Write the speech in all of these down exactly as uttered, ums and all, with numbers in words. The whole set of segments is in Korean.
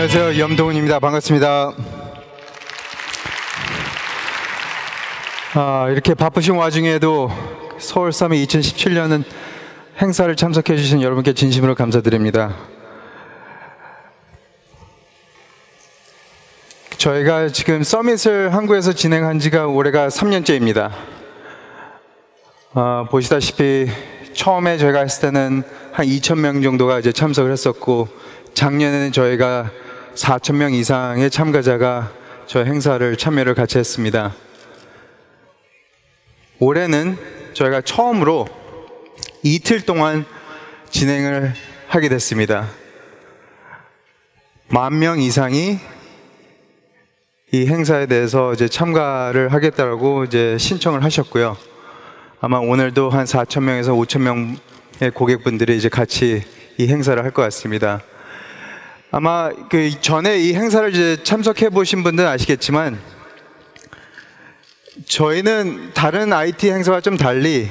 안녕하세요. 염동훈입니다. 반갑습니다. 아, 이렇게 바쁘신 와중에도 서울 서밋 이천십칠 년은 행사를 참석해 주신 여러분께 진심으로 감사드립니다. 저희가 지금 서밋을 한국에서 진행한 지가 올해가 삼 년째입니다. 아, 보시다시피 처음에 저희가 했을 때는 한 이천 명 정도가 이제 참석을 했었고, 작년에는 저희가 사천 명 이상의 참가자가 저희 행사를 참여를 같이 했습니다. 올해는 저희가 처음으로 이틀 동안 진행을 하게 됐습니다. 만 명 이상이 이 행사에 대해서 이제 참가를 하겠다라고 이제 신청을 하셨고요. 아마 오늘도 한 사천 명에서 오천 명의 고객분들이 이제 같이 이 행사를 할 것 같습니다. 아마 그 전에 이 행사를 이제 참석해 보신 분들은 아시겠지만, 저희는 다른 아이티 행사와 좀 달리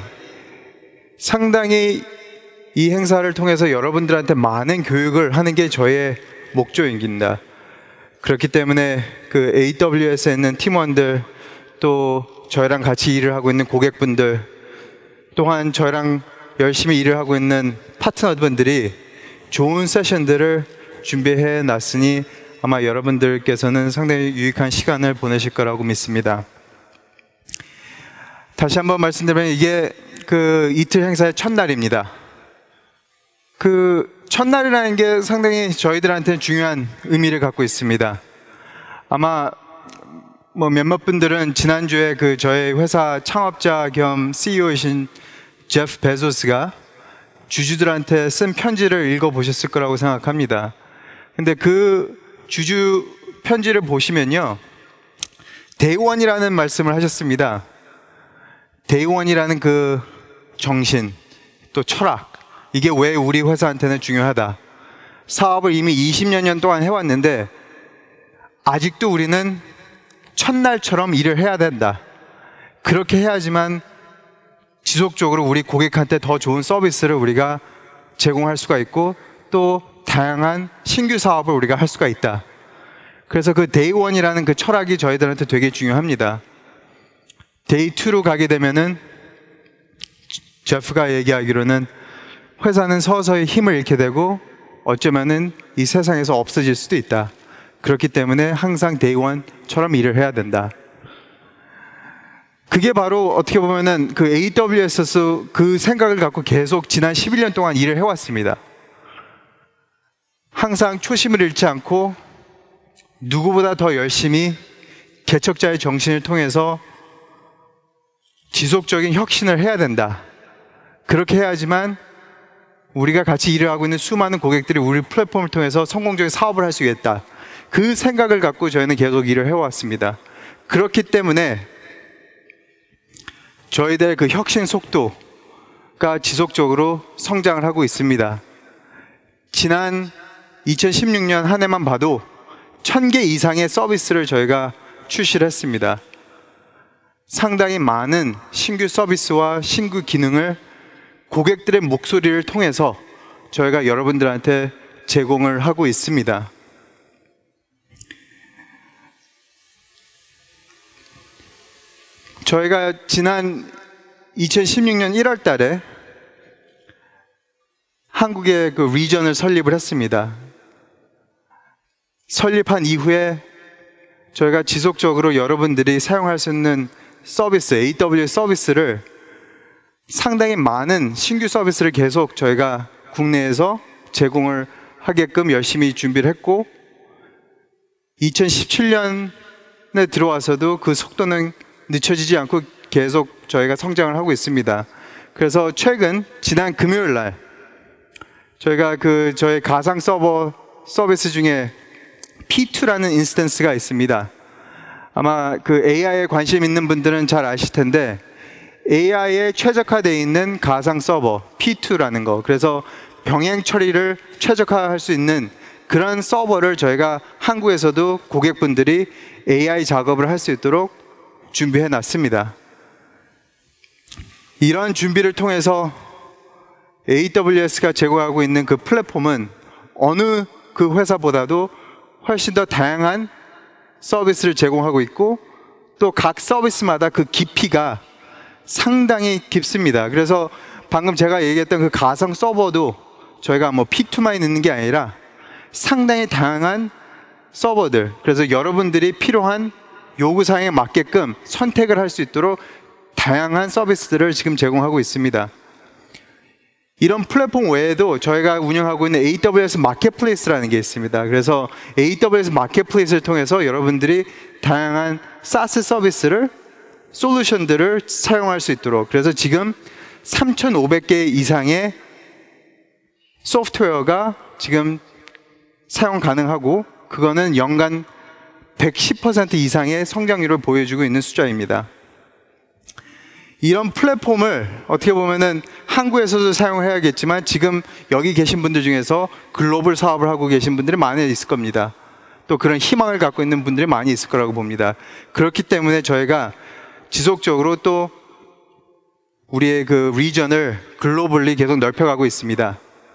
상당히 이 행사를 통해서 여러분들한테 많은 교육을 하는 게 저희의 목적입니다. 그렇기 때문에 그 에이더블유에스에 있는 팀원들, 또 저희랑 같이 일을 하고 있는 고객분들, 또한 저희랑 열심히 일을 하고 있는 파트너분들이 좋은 세션들을 준비해 놨으니 아마 여러분들께서는 상당히 유익한 시간을 보내실 거라고 믿습니다. 다시 한번 말씀드리면 이게 그 이틀 행사의 첫날입니다. 그 첫날이라는 게 상당히 저희들한테는 중요한 의미를 갖고 있습니다. 아마 뭐 몇몇 분들은 지난주에 그 저희 회사 창업자 겸 씨이오이신 제프 베조스가 주주들한테 쓴 편지를 읽어보셨을 거라고 생각합니다. 근데 그 주주 편지를 보시면요, 데이원이라는 말씀을 하셨습니다. 데이원이라는 그 정신, 또 철학, 이게 왜 우리 회사한테는 중요하다. 사업을 이미 이십 년 동안 해왔는데 아직도 우리는 첫날처럼 일을 해야 된다. 그렇게 해야지만 지속적으로 우리 고객한테 더 좋은 서비스를 우리가 제공할 수가 있고, 또 다양한 신규 사업을 우리가 할 수가 있다. 그래서 그 데이원이라는 그 철학이 저희들한테 되게 중요합니다. 데이투로 가게 되면은 제프가 얘기하기로는 회사는 서서히 힘을 잃게 되고 어쩌면은 이 세상에서 없어질 수도 있다. 그렇기 때문에 항상 데이원처럼 일을 해야 된다. 그게 바로 어떻게 보면은 그 에이더블유에스에서 그 생각을 갖고 계속 지난 십일 년 동안 일을 해왔습니다. 항상 초심을 잃지 않고 누구보다 더 열심히 개척자의 정신을 통해서 지속적인 혁신을 해야 된다. 그렇게 해야지만 우리가 같이 일을 하고 있는 수많은 고객들이 우리 플랫폼을 통해서 성공적인 사업을 할 수 있겠다. 그 생각을 갖고 저희는 계속 일을 해왔습니다. 그렇기 때문에 저희들의 그 혁신 속도가 지속적으로 성장을 하고 있습니다. 지난 이천십육 년 한 해만 봐도 천 개 이상의 서비스를 저희가 출시를 했습니다. 상당히 많은 신규 서비스와 신규 기능을 고객들의 목소리를 통해서 저희가 여러분들한테 제공을 하고 있습니다. 저희가 지난 이천십육 년 일월 달에 한국의 그 리전을 설립을 했습니다. 설립한 이후에 저희가 지속적으로 여러분들이 사용할 수 있는 서비스, 에이더블유에스 서비스를 상당히 많은 신규 서비스를 계속 저희가 국내에서 제공을 하게끔 열심히 준비를 했고, 이천십칠 년에 들어와서도 그 속도는 늦춰지지 않고 계속 저희가 성장을 하고 있습니다. 그래서 최근 지난 금요일 날 저희가 그 저희 가상 서버 서비스 중에 피투라는 인스턴스가 있습니다. 아마 그 에이아이에 관심 있는 분들은 잘 아실 텐데, 에이아이에 최적화되어 있는 가상 서버 피투라는 거, 그래서 병행 처리를 최적화할 수 있는 그런 서버를 저희가 한국에서도 고객분들이 에이아이 작업을 할 수 있도록 준비해 놨습니다. 이런 준비를 통해서 에이더블유에스가 제공하고 있는 그 플랫폼은 어느 그 회사보다도 훨씬 더 다양한 서비스를 제공하고 있고 또 각 서비스마다 그 깊이가 상당히 깊습니다. 그래서 방금 제가 얘기했던 그 가상 서버도 저희가 뭐 픽투만 있는 게 아니라 상당히 다양한 서버들, 그래서 여러분들이 필요한 요구사항에 맞게끔 선택을 할 수 있도록 다양한 서비스들을 지금 제공하고 있습니다. 이런 플랫폼 외에도 저희가 운영하고 있는 에이더블유에스 마켓플레이스라는 게 있습니다. 그래서 에이더블유에스 마켓플레이스를 통해서 여러분들이 다양한 사스 서비스를, 솔루션들을 사용할 수 있도록, 그래서 지금 삼천오백 개 이상의 소프트웨어가 지금 사용 가능하고 그거는 연간 백십 퍼센트 이상의 성장률을 보여주고 있는 숫자입니다. 이런 플랫폼을 어떻게 보면은 한국에서도 사용해야겠지만 지금 여기 계신 분들 중에서 글로벌 사업을 하고 계신 분들이 많이 있을 겁니다. 또 그런 희망을 갖고 있는 분들이 많이 있을 거라고 봅니다. 그렇기 때문에 저희가 지속적으로 또 우리의 그 리전을 글로벌리 계속 넓혀가고 있습니다.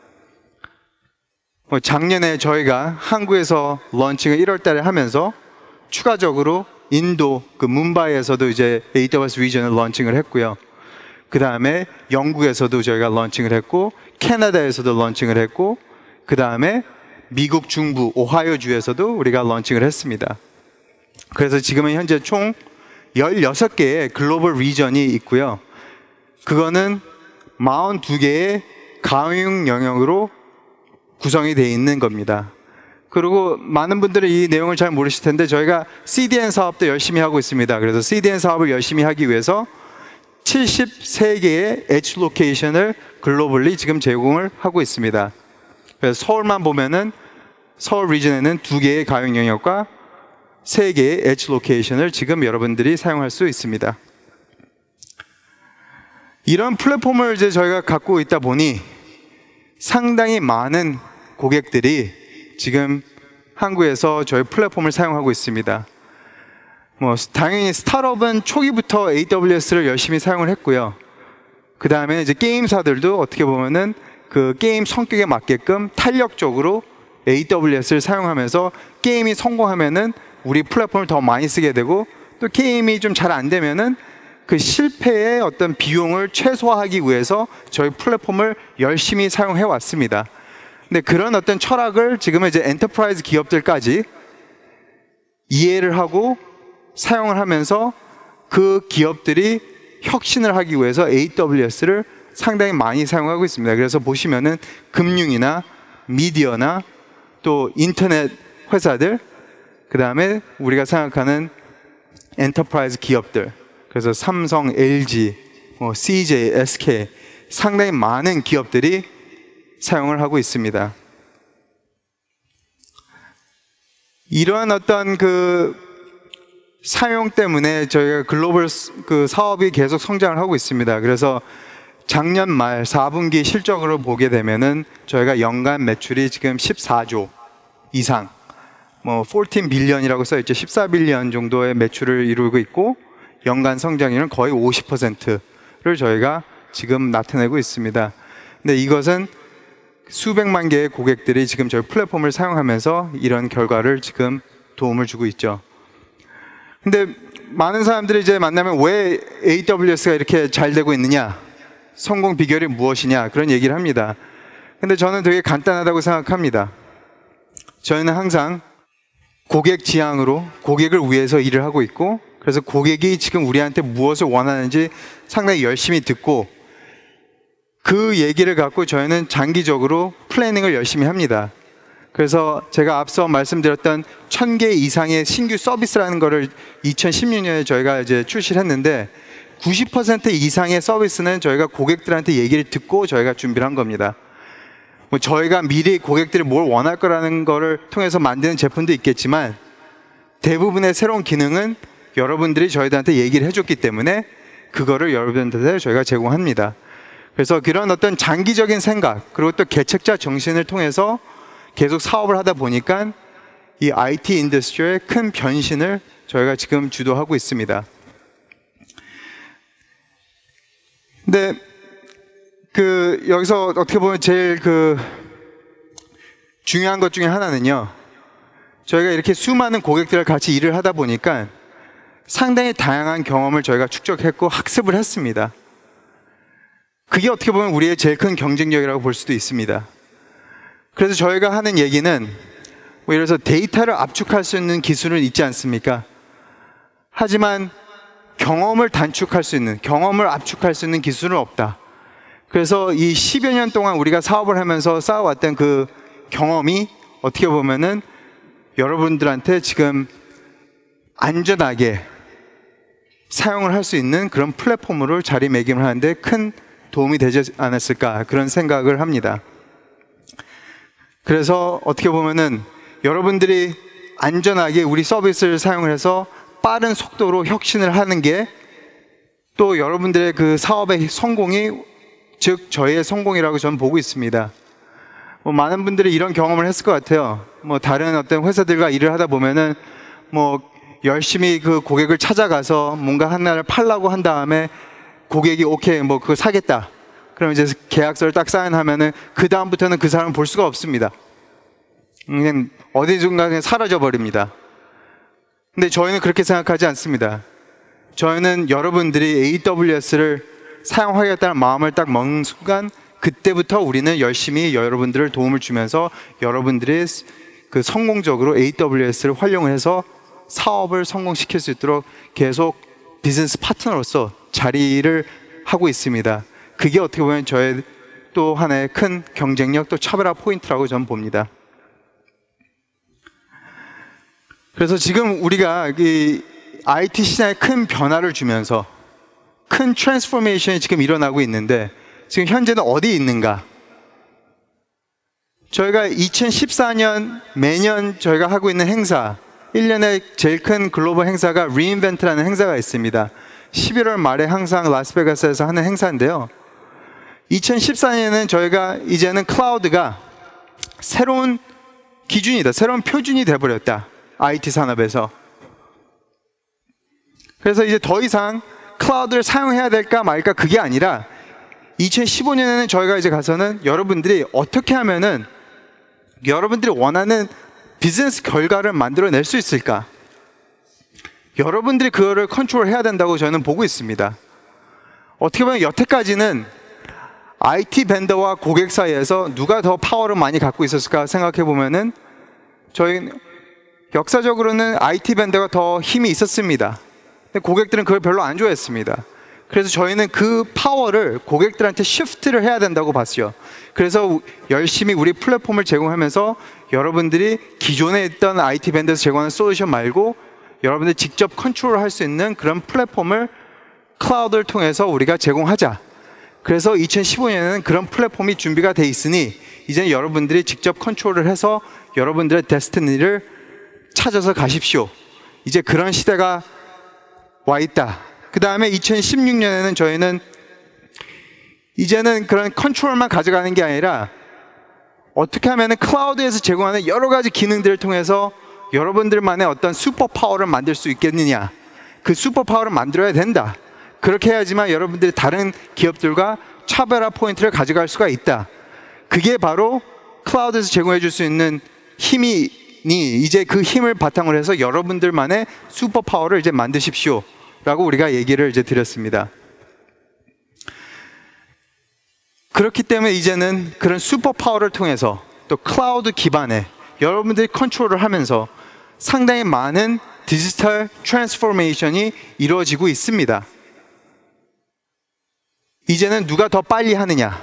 뭐 작년에 저희가 한국에서 런칭을 일월 달에 하면서 추가적으로 인도 그 뭄바이에서도 이제 에이더블유에스 리전을 런칭을 했고요. 그 다음에 영국에서도 저희가 런칭을 했고, 캐나다에서도 런칭을 했고, 그 다음에 미국 중부 오하이오 주에서도 우리가 런칭을 했습니다. 그래서 지금은 현재 총 열여섯 개의 글로벌 리전이 있고요. 그거는 사십이 개의 가용 영역으로 구성이 되어 있는 겁니다. 그리고 많은 분들이 이 내용을 잘 모르실 텐데 저희가 씨디엔 사업도 열심히 하고 있습니다. 그래서 씨디엔 사업을 열심히 하기 위해서 칠십삼 개의 엣지 로케이션을 글로벌리 지금 제공을 하고 있습니다. 그래서 서울만 보면은 서울 리전에는 두 개의 가용 영역과 세 개의 엣지 로케이션을 지금 여러분들이 사용할 수 있습니다. 이런 플랫폼을 이제 저희가 갖고 있다 보니 상당히 많은 고객들이 지금 한국에서 저희 플랫폼을 사용하고 있습니다. 뭐 당연히 스타트업은 초기부터 에이더블유에스를 열심히 사용을 했고요. 그 다음에 이제 게임사들도 어떻게 보면은 그 게임 성격에 맞게끔 탄력적으로 에이더블유에스를 사용하면서 게임이 성공하면은 우리 플랫폼을 더 많이 쓰게 되고, 또 게임이 좀 잘 안 되면은 그 실패의 어떤 비용을 최소화하기 위해서 저희 플랫폼을 열심히 사용해 왔습니다. 근데 그런 어떤 철학을 지금은 이제 엔터프라이즈 기업들까지 이해를 하고 사용을 하면서 그 기업들이 혁신을 하기 위해서 에이더블유에스를 상당히 많이 사용하고 있습니다. 그래서 보시면은 금융이나 미디어나 또 인터넷 회사들, 그 다음에 우리가 생각하는 엔터프라이즈 기업들, 그래서 삼성, 엘지, 뭐 씨제이, 에스케이 상당히 많은 기업들이 사용을 하고 있습니다. 이러한 어떤 그 사용 때문에 저희가 글로벌 그 사업이 계속 성장을 하고 있습니다. 그래서 작년 말 사 분기 실적으로 보게 되면은 저희가 연간 매출이 지금 십사조 이상, 뭐 십사 빌리언이라고 써 있죠. 십사 빌리언 정도의 매출을 이루고 있고 연간 성장률은 거의 오십 퍼센트를 저희가 지금 나타내고 있습니다. 근데 이것은 수백만 개의 고객들이 지금 저희 플랫폼을 사용하면서 이런 결과를 지금 도움을 주고 있죠. 근데 많은 사람들이 이제 만나면 왜 에이더블유에스가 이렇게 잘 되고 있느냐, 성공 비결이 무엇이냐, 그런 얘기를 합니다. 근데 저는 되게 간단하다고 생각합니다. 저희는 항상 고객 지향으로 고객을 위해서 일을 하고 있고, 그래서 고객이 지금 우리한테 무엇을 원하는지 상당히 열심히 듣고 그 얘기를 갖고 저희는 장기적으로 플래닝을 열심히 합니다. 그래서 제가 앞서 말씀드렸던 천 개 이상의 신규 서비스라는 거를 이천십육 년에 저희가 이제 출시를 했는데 구십 퍼센트 이상의 서비스는 저희가 고객들한테 얘기를 듣고 저희가 준비를 한 겁니다. 뭐 저희가 미리 고객들이 뭘 원할 거라는 거를 통해서 만드는 제품도 있겠지만 대부분의 새로운 기능은 여러분들이 저희들한테 얘기를 해줬기 때문에 그거를 여러분들한테 저희가 제공합니다. 그래서 그런 어떤 장기적인 생각, 그리고 또 개척자 정신을 통해서 계속 사업을 하다 보니까 이 아이티 인더스트리의 큰 변신을 저희가 지금 주도하고 있습니다. 근데 그 여기서 어떻게 보면 제일 그 중요한 것 중에 하나는요, 저희가 이렇게 수많은 고객들과 같이 일을 하다 보니까 상당히 다양한 경험을 저희가 축적했고 학습을 했습니다. 그게 어떻게 보면 우리의 제일 큰 경쟁력이라고 볼 수도 있습니다. 그래서 저희가 하는 얘기는 뭐 예를 들어서 데이터를 압축할 수 있는 기술은 있지 않습니까? 하지만 경험을 단축할 수 있는, 경험을 압축할 수 있는 기술은 없다. 그래서 이 십여 년 동안 우리가 사업을 하면서 쌓아왔던 그 경험이 어떻게 보면은 여러분들한테 지금 안전하게 사용을 할 수 있는 그런 플랫폼으로 자리매김을 하는데 큰 도움이 되지 않았을까, 그런 생각을 합니다. 그래서 어떻게 보면은 여러분들이 안전하게 우리 서비스를 사용을 해서 빠른 속도로 혁신을 하는 게 또 여러분들의 그 사업의 성공이, 즉 저희의 성공이라고 저는 보고 있습니다. 뭐 많은 분들이 이런 경험을 했을 것 같아요. 뭐 다른 어떤 회사들과 일을 하다 보면은 뭐 열심히 그 고객을 찾아가서 뭔가 하나를 팔라고 한 다음에 고객이 오케이 뭐 그거 사겠다, 그럼 이제 계약서를 딱 사인하면은 그 다음부터는 그 사람을 볼 수가 없습니다. 그냥 어디든가 그냥 사라져 버립니다. 근데 저희는 그렇게 생각하지 않습니다. 저희는 여러분들이 에이더블유에스를 사용하겠다는 마음을 딱 먹는 순간 그때부터 우리는 열심히 여러분들을 도움을 주면서 여러분들이 그 성공적으로 에이더블유에스를 활용을 해서 사업을 성공시킬 수 있도록 계속 비즈니스 파트너로서 자리를 하고 있습니다. 그게 어떻게 보면 저의 또 하나의 큰 경쟁력, 또 차별화 포인트라고 저는 봅니다. 그래서 지금 우리가 이 아이티 시장에 큰 변화를 주면서 큰 트랜스포메이션이 지금 일어나고 있는데 지금 현재는 어디 있는가? 저희가 이천십사 년 매년 저희가 하고 있는 행사, 일 년에 제일 큰 글로벌 행사가 리인벤트라는 행사가 있습니다. 십일월 말에 항상 라스베가스에서 하는 행사인데요. 이천십사 년에는 저희가 이제는 클라우드가 새로운 기준이다, 새로운 표준이 돼버렸다, 아이티 산업에서. 그래서 이제 더 이상 클라우드를 사용해야 될까 말까 그게 아니라 이천십오 년에는 저희가 이제 가서는 여러분들이 어떻게 하면은 여러분들이 원하는 비즈니스 결과를 만들어낼 수 있을까? 여러분들이 그거를 컨트롤해야 된다고 저는 보고 있습니다. 어떻게 보면 여태까지는 아이티 벤더와 고객 사이에서 누가 더 파워를 많이 갖고 있었을까 생각해 보면은 저희 역사적으로는 아이티 벤더가 더 힘이 있었습니다. 근데 고객들은 그걸 별로 안 좋아했습니다. 그래서 저희는 그 파워를 고객들한테 시프트를 해야 된다고 봤어요. 그래서 열심히 우리 플랫폼을 제공하면서 여러분들이 기존에 있던 아이티 벤더에서 제공하는 솔루션 말고 여러분들이 직접 컨트롤할 수 있는 그런 플랫폼을 클라우드를 통해서 우리가 제공하자. 그래서 이천십오 년에는 그런 플랫폼이 준비가 돼 있으니 이제 여러분들이 직접 컨트롤을 해서 여러분들의 데스티니를 찾아서 가십시오. 이제 그런 시대가 와 있다. 그 다음에 이천십육 년에는 저희는 이제는 그런 컨트롤만 가져가는 게 아니라 어떻게 하면 클라우드에서 제공하는 여러 가지 기능들을 통해서 여러분들만의 어떤 슈퍼파워를 만들 수 있겠느냐, 그 슈퍼파워를 만들어야 된다. 그렇게 해야지만 여러분들이 다른 기업들과 차별화 포인트를 가져갈 수가 있다. 그게 바로 클라우드에서 제공해 줄 수 있는 힘이, 이제 그 힘을 바탕으로 해서 여러분들만의 슈퍼파워를 이제 만드십시오 라고 우리가 얘기를 이제 드렸습니다. 그렇기 때문에 이제는 그런 슈퍼파워를 통해서 또 클라우드 기반의 여러분들이 컨트롤을 하면서 상당히 많은 디지털 트랜스포메이션이 이루어지고 있습니다. 이제는 누가 더 빨리 하느냐,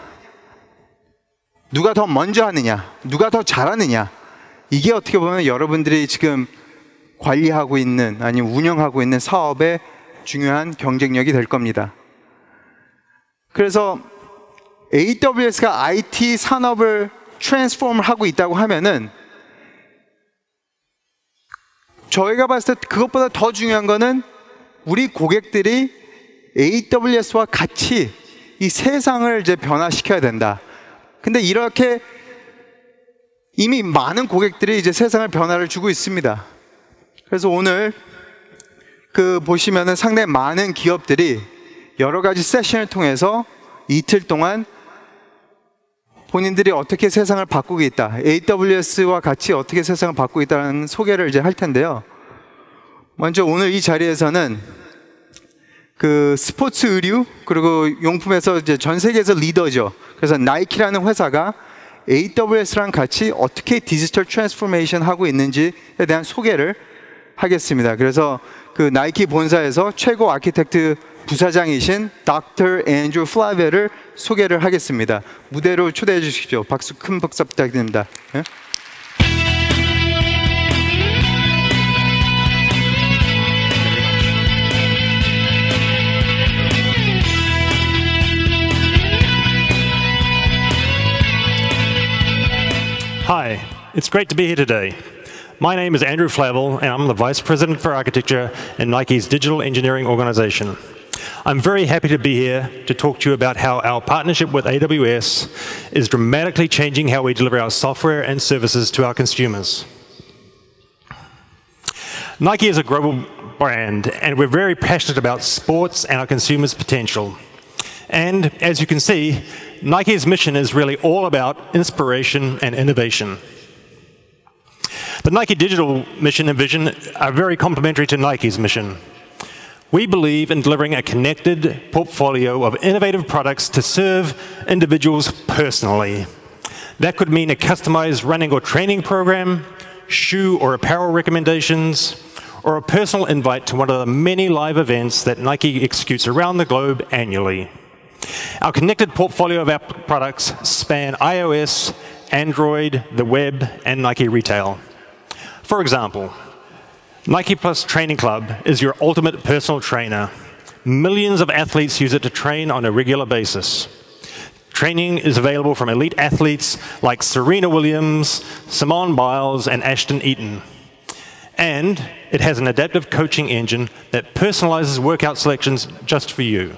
누가 더 먼저 하느냐, 누가 더 잘하느냐, 이게 어떻게 보면 여러분들이 지금 관리하고 있는 아니면 운영하고 있는 사업의 중요한 경쟁력이 될 겁니다. 그래서 에이더블유에스가 아이티 산업을 트랜스폼을 하고 있다고 하면은 저희가 봤을 때 그것보다 더 중요한 거는 우리 고객들이 에이더블유에스와 같이 이 세상을 이제 변화시켜야 된다. 근데 이렇게 이미 많은 고객들이 이제 세상을 변화를 주고 있습니다. 그래서 오늘 그 보시면은 상당히 많은 기업들이 여러 가지 세션을 통해서 이틀 동안 본인들이 어떻게 세상을 바꾸고 있다, 에이더블유에스와 같이 어떻게 세상을 바꾸고 있다는 소개를 이제 할 텐데요. 먼저 오늘 이 자리에서는 그 스포츠 의류 그리고 용품에서 이제 전 세계에서 리더죠. 그래서 나이키라는 회사가 에이더블유에스랑 같이 어떻게 디지털 트랜스포메이션 하고 있는지에 대한 소개를 하겠습니다. 그래서 그 나이키 본사에서 최고 아키텍트 부사장이신 닥터 앤드루 플라베를 소개를 하겠습니다. 무대로 초대해 주십시오. 박수, 큰 박수 부탁드립니다. 네? Hi, it's great to be here today. My name is Andrew Flavel, and I'm the Vice President for Architecture in Nike's Digital Engineering Organization. I'm very happy to be here to talk to you about how our partnership with A W S is dramatically changing how we deliver our software and services to our consumers. Nike is a global brand, and we're very passionate about sports and our consumers' potential. And as you can see, Nike's mission is really all about inspiration and innovation. The Nike Digital mission and vision are very complementary to Nike's mission. We believe in delivering a connected portfolio of innovative products to serve individuals personally. That could mean a customized running or training program, shoe or apparel recommendations, or a personal invite to one of the many live events that Nike executes around the globe annually. Our connected portfolio of our products span iOS, Android, the web, and Nike Retail. For example, Nike Plus Training Club is your ultimate personal trainer. Millions of athletes use it to train on a regular basis. Training is available from elite athletes like Serena Williams, Simone Biles, and Ashton Eaton. And it has an adaptive coaching engine that personalizes workout selections just for you.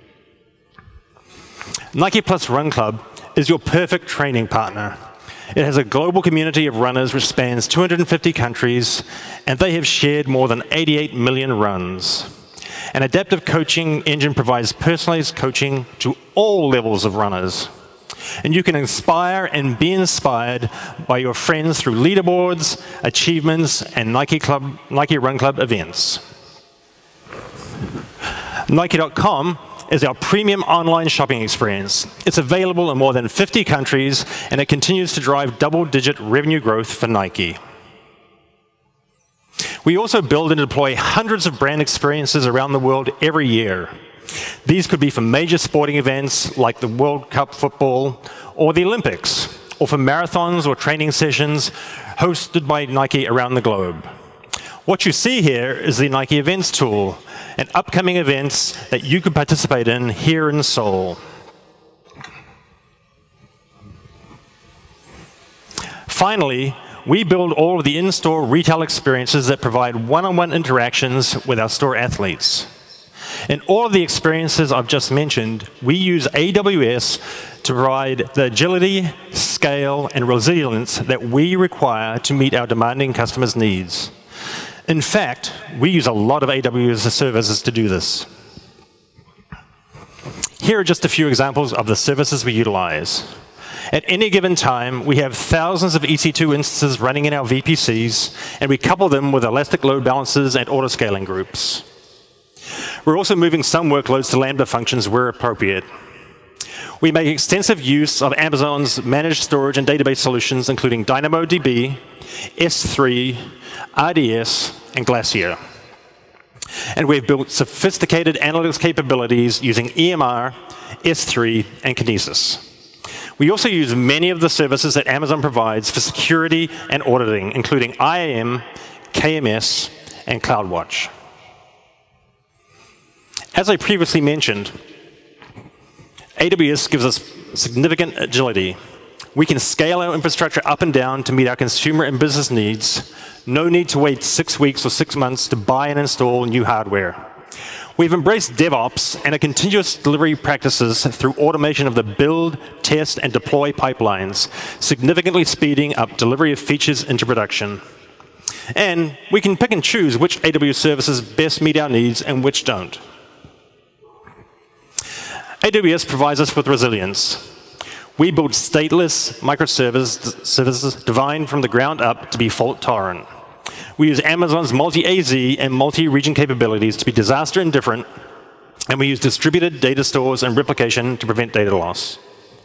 Nike Plus Run Club is your perfect training partner. It has a global community of runners which spans two hundred fifty countries, and they have shared more than eighty-eight million runs. An adaptive coaching engine provides personalized coaching to all levels of runners. And you can inspire and be inspired by your friends through leaderboards, achievements, and Nike, Club, Nike Run Club events. Nike dot com is our premium online shopping experience. It's available in more than fifty countries, and it continues to drive double-digit revenue growth for Nike. We also build and deploy hundreds of brand experiences around the world every year. These could be for major sporting events like the World Cup football or the Olympics, or for marathons or training sessions hosted by Nike around the globe. What you see here is the Nike Events tool, and upcoming events that you could participate in here in Seoul. Finally, we build all of the in-store retail experiences that provide one-on-one interactions with our store athletes. In all of the experiences I've just mentioned, we use A W S to provide the agility, scale, and resilience that we require to meet our demanding customers' needs. In fact, we use a lot of A W S services to do this. Here are just a few examples of the services we utilize. At any given time, we have thousands of E C two instances running in our V P Cs, and we couple them with elastic load balancers and auto-scaling groups. We're also moving some workloads to Lambda functions where appropriate. We make extensive use of Amazon's managed storage and database solutions, including DynamoDB, S three, R D S, and Glacier. And we've built sophisticated analytics capabilities using E M R, S three, and Kinesis. We also use many of the services that Amazon provides for security and auditing, including I A M, K M S, and CloudWatch. As I previously mentioned, A W S gives us significant agility. We can scale our infrastructure up and down to meet our consumer and business needs. No need to wait six weeks or six months to buy and install new hardware. We've embraced DevOps and a continuous delivery practices through automation of the build, test, and deploy pipelines, significantly speeding up delivery of features into production. And we can pick and choose which A W S services best meet our needs and which don't. A W S provides us with resilience. We build stateless microservices designed from the ground up to be fault-tolerant. We use Amazon's multi-A Z and multi-region capabilities to be disaster indifferent, and we use distributed data stores and replication to prevent data loss.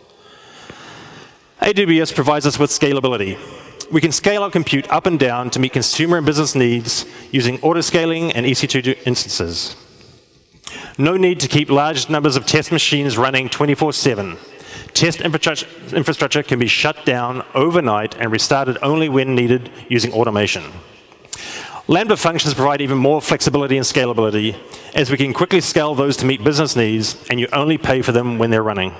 A W S provides us with scalability. We can scale our compute up and down to meet consumer and business needs using auto-scaling and E C two instances. No need to keep large numbers of test machines running twenty-four seven. Test infrastructure can be shut down overnight and restarted only when needed using automation. Lambda functions provide even more flexibility and scalability, as we can quickly scale those to meet business needs, and you only pay for them when they're running.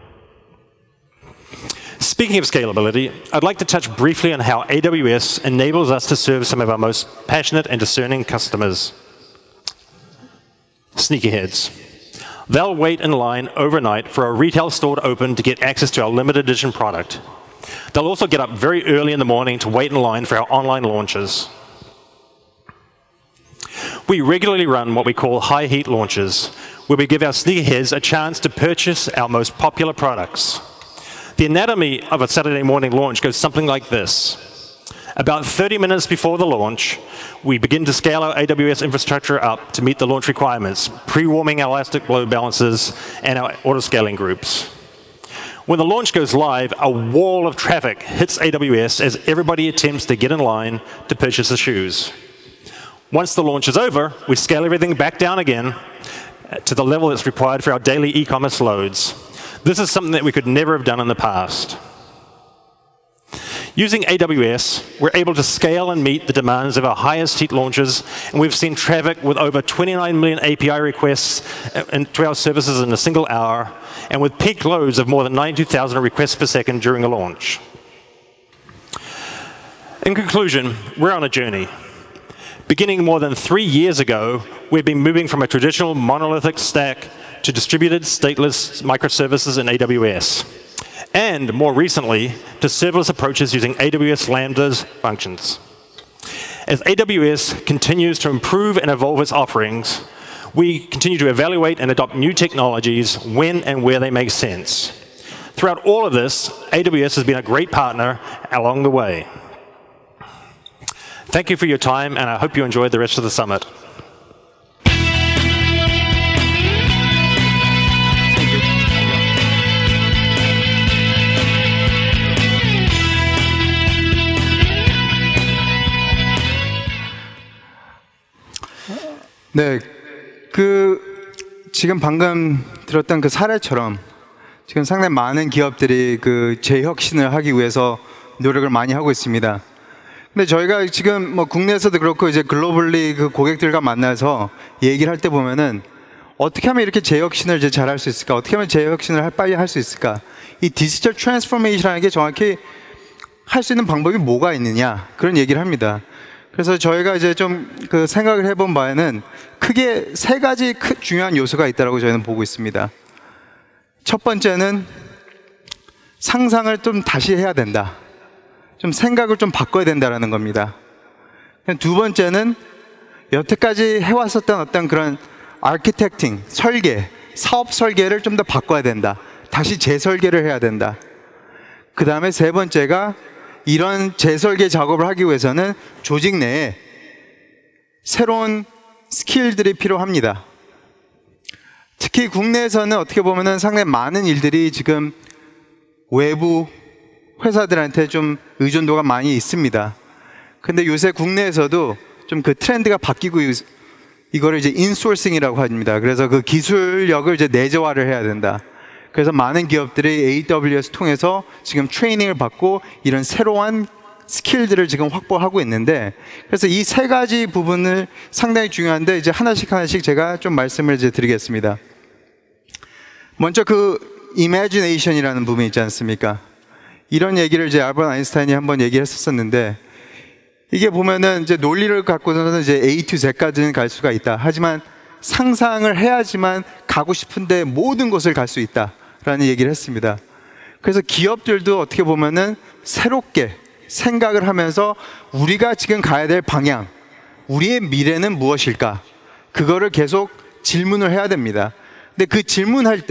Speaking of scalability, I'd like to touch briefly on how A W S enables us to serve some of our most passionate and discerning customers. Sneakerheads. They'll wait in line overnight for a retail store to open to get access to our limited edition product. They'll also get up very early in the morning to wait in line for our online launches. We regularly run what we call high heat launches, where we give our sneakerheads a chance to purchase our most popular products. The anatomy of a Saturday morning launch goes something like this. About thirty minutes before the launch, we begin to scale our A W S infrastructure up to meet the launch requirements, pre-warming our elastic load balancers and our auto-scaling groups. When the launch goes live, a wall of traffic hits A W S as everybody attempts to get in line to purchase the shoes. Once the launch is over, we scale everything back down again to the level that's required for our daily e-commerce loads. This is something that we could never have done in the past. Using A W S, we're able to scale and meet the demands of our highest heat launches, and we've seen traffic with over twenty-nine million A P I requests to our services in a single hour, and with peak loads of more than ninety-two thousand requests per second during a launch. In conclusion, we're on a journey. Beginning more than three years ago, we've been moving from a traditional monolithic stack to distributed stateless microservices in A W S. And more recently, to serverless approaches using A W S Lambda's functions. As A W S continues to improve and evolve its offerings, we continue to evaluate and adopt new technologies when and where they make sense. Throughout all of this, A W S has been a great partner along the way. Thank you for your time, and I hope you enjoyed the rest of the summit. 네, 그 지금 방금 들었던 그 사례처럼 지금 상당히 많은 기업들이 그 재혁신을 하기 위해서 노력을 많이 하고 있습니다. 근데 저희가 지금 뭐 국내에서도 그렇고 이제 글로벌리 그 고객들과 만나서 얘기를 할 때 보면은 어떻게 하면 이렇게 재혁신을 이제 잘할 수 있을까? 어떻게 하면 재혁신을 빨리 할 수 있을까? 이 디지털 트랜스포메이션이라는 게 정확히 할 수 있는 방법이 뭐가 있느냐? 그런 얘기를 합니다. 그래서 저희가 이제 좀 그 생각을 해본 바에는 크게 세 가지 크, 중요한 요소가 있다고 저희는 보고 있습니다. 첫 번째는 상상을 좀 다시 해야 된다. 좀 생각을 좀 바꿔야 된다라는 겁니다. 두 번째는 여태까지 해왔었던 어떤 그런 아키텍팅, 설계, 사업 설계를 좀 더 바꿔야 된다. 다시 재설계를 해야 된다. 그 다음에 세 번째가 이런 재설계 작업을 하기 위해서는 조직 내에 새로운 스킬들이 필요합니다. 특히 국내에서는 어떻게 보면은 상당히 많은 일들이 지금 외부 회사들한테 좀 의존도가 많이 있습니다. 근데 요새 국내에서도 좀 그 트렌드가 바뀌고 이거를 이제 인소싱이라고 합니다. 그래서 그 기술력을 이제 내재화를 해야 된다. 그래서 많은 기업들이 에이 더블유 에스 통해서 지금 트레이닝을 받고 이런 새로운 스킬들을 지금 확보하고 있는데, 그래서 이 세 가지 부분을 상당히 중요한데 이제 하나씩 하나씩 제가 좀 말씀을 이제 드리겠습니다. 먼저 그 imagination이라는 부분이 있지 않습니까? 이런 얘기를 이제 알버트 아인슈타인이 한번 얘기를 했었었는데, 이게 보면은 이제 논리를 갖고서는 이제 A to Z까지는 갈 수가 있다. 하지만 상상을 해야지만 가고 싶은데 모든 곳을 갈 수 있다라는 얘기를 했습니다. 그래서 기업들도 어떻게 보면은 새롭게 생각을 하면서 우리가 지금 가야 될 방향, 우리의 미래는 무엇일까? 그거를 계속 질문을 해야 됩니다. 근데 그 질문할 때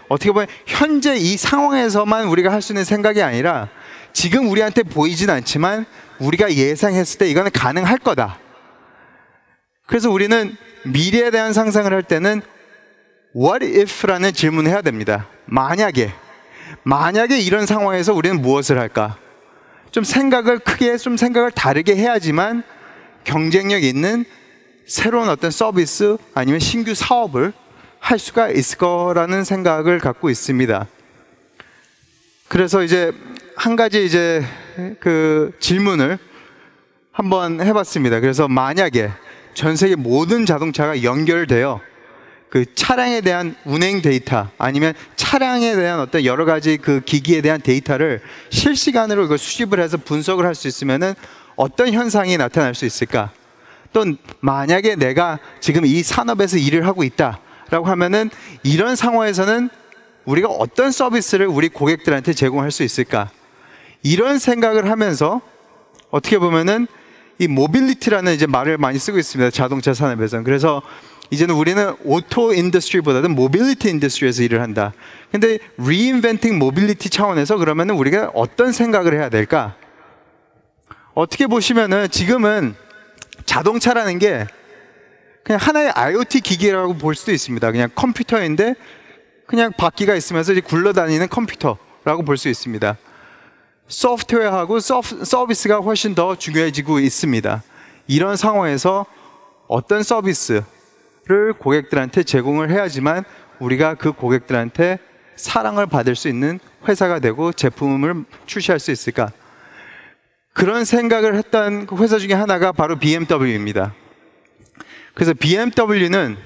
어떻게 보면 현재 이 상황에서만 우리가 할 수 있는 생각이 아니라 지금 우리한테 보이진 않지만 우리가 예상했을 때 이거는 가능할 거다. 그래서 우리는 미래에 대한 상상을 할 때는 What if라는 질문을 해야 됩니다. 만약에 만약에 이런 상황에서 우리는 무엇을 할까? 좀 생각을 크게 좀 생각을 다르게 해야지만 경쟁력 있는 새로운 어떤 서비스 아니면 신규 사업을 할 수가 있을 거라는 생각을 갖고 있습니다. 그래서 이제 한 가지 이제 그 질문을 한번 해봤습니다. 그래서 만약에 전 세계 모든 자동차가 연결되어 그 차량에 대한 운행 데이터 아니면 차량에 대한 어떤 여러 가지 그 기기에 대한 데이터를 실시간으로 이걸 수집을 해서 분석을 할 수 있으면은 어떤 현상이 나타날 수 있을까? 또 만약에 내가 지금 이 산업에서 일을 하고 있다라고 하면은 이런 상황에서는 우리가 어떤 서비스를 우리 고객들한테 제공할 수 있을까? 이런 생각을 하면서 어떻게 보면은 이 모빌리티라는 이제 말을 많이 쓰고 있습니다. 자동차 산업에서는. 그래서 이제는 우리는 오토 인더스트리보다는 모빌리티 인더스트리에서 일을 한다. 근데 리인벤팅 모빌리티 차원에서 그러면은 우리가 어떤 생각을 해야 될까? 어떻게 보시면은 지금은 자동차라는 게 그냥 하나의 아이오티 기기라고 볼 수도 있습니다. 그냥 컴퓨터인데 그냥 바퀴가 있으면서 이제 굴러다니는 컴퓨터라고 볼 수 있습니다. 소프트웨어하고 서프, 서비스가 훨씬 더 중요해지고 있습니다. 이런 상황에서 어떤 서비스를 고객들한테 제공을 해야지만 우리가 그 고객들한테 사랑을 받을 수 있는 회사가 되고 제품을 출시할 수 있을까? 그런 생각을 했던 그 회사 중에 하나가 바로 비엠더블유입니다. 그래서 비엠더블유는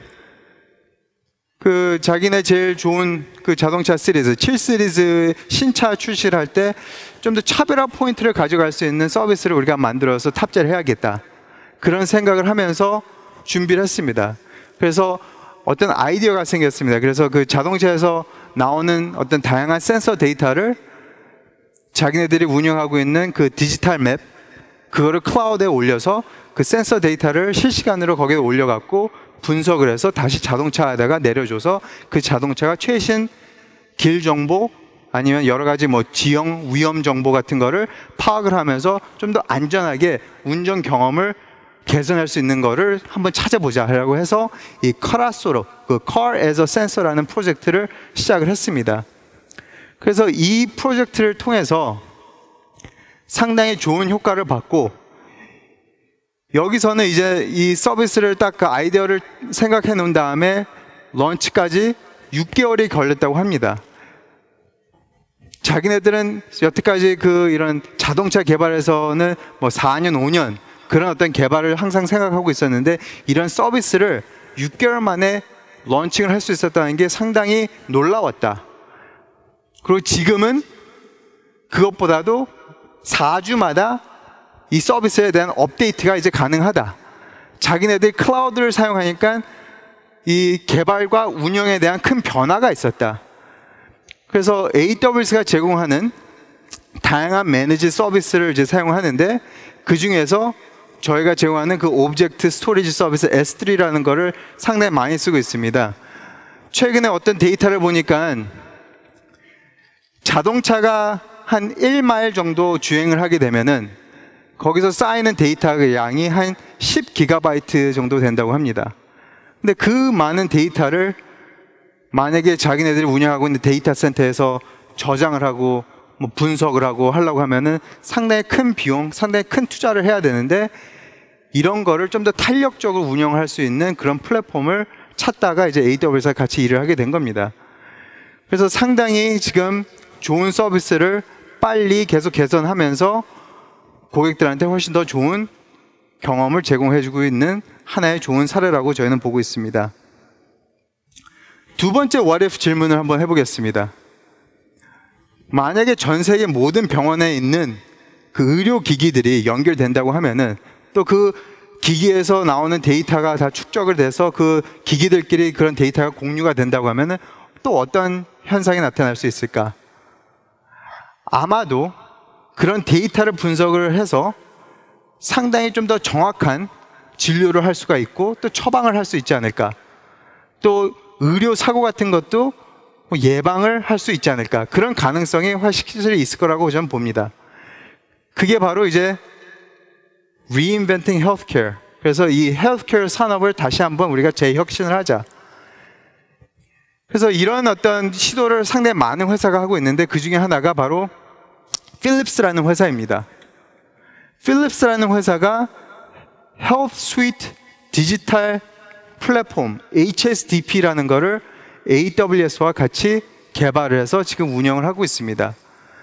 그 자기네 제일 좋은 그 자동차 시리즈 칠 시리즈 신차 출시를 할 때 좀 더 차별화 포인트를 가져갈 수 있는 서비스를 우리가 만들어서 탑재를 해야겠다. 그런 생각을 하면서 준비를 했습니다. 그래서 어떤 아이디어가 생겼습니다. 그래서 그 자동차에서 나오는 어떤 다양한 센서 데이터를 자기네들이 운영하고 있는 그 디지털 맵 그거를 클라우드에 올려서 그 센서 데이터를 실시간으로 거기에 올려갖고 분석을 해서 다시 자동차에다가 내려줘서 그 자동차가 최신 길 정보 아니면 여러 가지 뭐 지형 위험 정보 같은 거를 파악을 하면서 좀 더 안전하게 운전 경험을 개선할 수 있는 거를 한번 찾아보자라고 해서 이 카라소로 그 Car as a Sensor라는 프로젝트를 시작을 했습니다. 그래서 이 프로젝트를 통해서 상당히 좋은 효과를 받고 여기서는 이제 이 서비스를 딱 그 아이디어를 생각해 놓은 다음에 런치까지 육 개월이 걸렸다고 합니다. 자기네들은 여태까지 그 이런 자동차 개발에서는 뭐 사 년, 오 년 그런 어떤 개발을 항상 생각하고 있었는데 이런 서비스를 육 개월 만에 런칭을 할 수 있었다는 게 상당히 놀라웠다. 그리고 지금은 그것보다도 사 주마다 이 서비스에 대한 업데이트가 이제 가능하다. 자기네들이 클라우드를 사용하니까 이 개발과 운영에 대한 큰 변화가 있었다. 그래서 에이더블유에스가 제공하는 다양한 매니지 서비스를 이제 사용하는데 그 중에서 저희가 제공하는 그 오브젝트 스토리지 서비스 에스 쓰리라는 거를 상당히 많이 쓰고 있습니다. 최근에 어떤 데이터를 보니까 자동차가 한 일 마일 정도 주행을 하게 되면은 거기서 쌓이는 데이터의 양이 한 십 기가바이트 정도 된다고 합니다. 근데 그 많은 데이터를 만약에 자기네들이 운영하고 있는 데이터 센터에서 저장을 하고 뭐 분석을 하고 하려고 하면은 상당히 큰 비용, 상당히 큰 투자를 해야 되는데 이런 거를 좀 더 탄력적으로 운영할 수 있는 그런 플랫폼을 찾다가 이제 에이더블유에스와 같이 일을 하게 된 겁니다. 그래서 상당히 지금 좋은 서비스를 빨리 계속 개선하면서 고객들한테 훨씬 더 좋은 경험을 제공해주고 있는 하나의 좋은 사례라고 저희는 보고 있습니다. 두 번째 what if 질문을 한번 해보겠습니다. 만약에 전 세계 모든 병원에 있는 그 의료기기들이 연결된다고 하면은 또 그 기기에서 나오는 데이터가 다 축적을 돼서 그 기기들끼리 그런 데이터가 공유가 된다고 하면은 또 어떤 현상이 나타날 수 있을까? 아마도 그런 데이터를 분석을 해서 상당히 좀 더 정확한 진료를 할 수가 있고 또 처방을 할 수 있지 않을까? 또 의료 사고 같은 것도 뭐 예방을 할 수 있지 않을까, 그런 가능성이 확실히 있을 거라고 저는 봅니다. 그게 바로 이제 Reinventing Healthcare. 그래서 이 헬스케어 산업을 다시 한번 우리가 재혁신을 하자. 그래서 이런 어떤 시도를 상당히 많은 회사가 하고 있는데 그 중에 하나가 바로 필립스라는 회사입니다. 필립스라는 회사가 Health Suite 디지털 플랫폼 에이치에스디피라는 거를 에이더블유에스와 같이 개발을 해서 지금 운영을 하고 있습니다.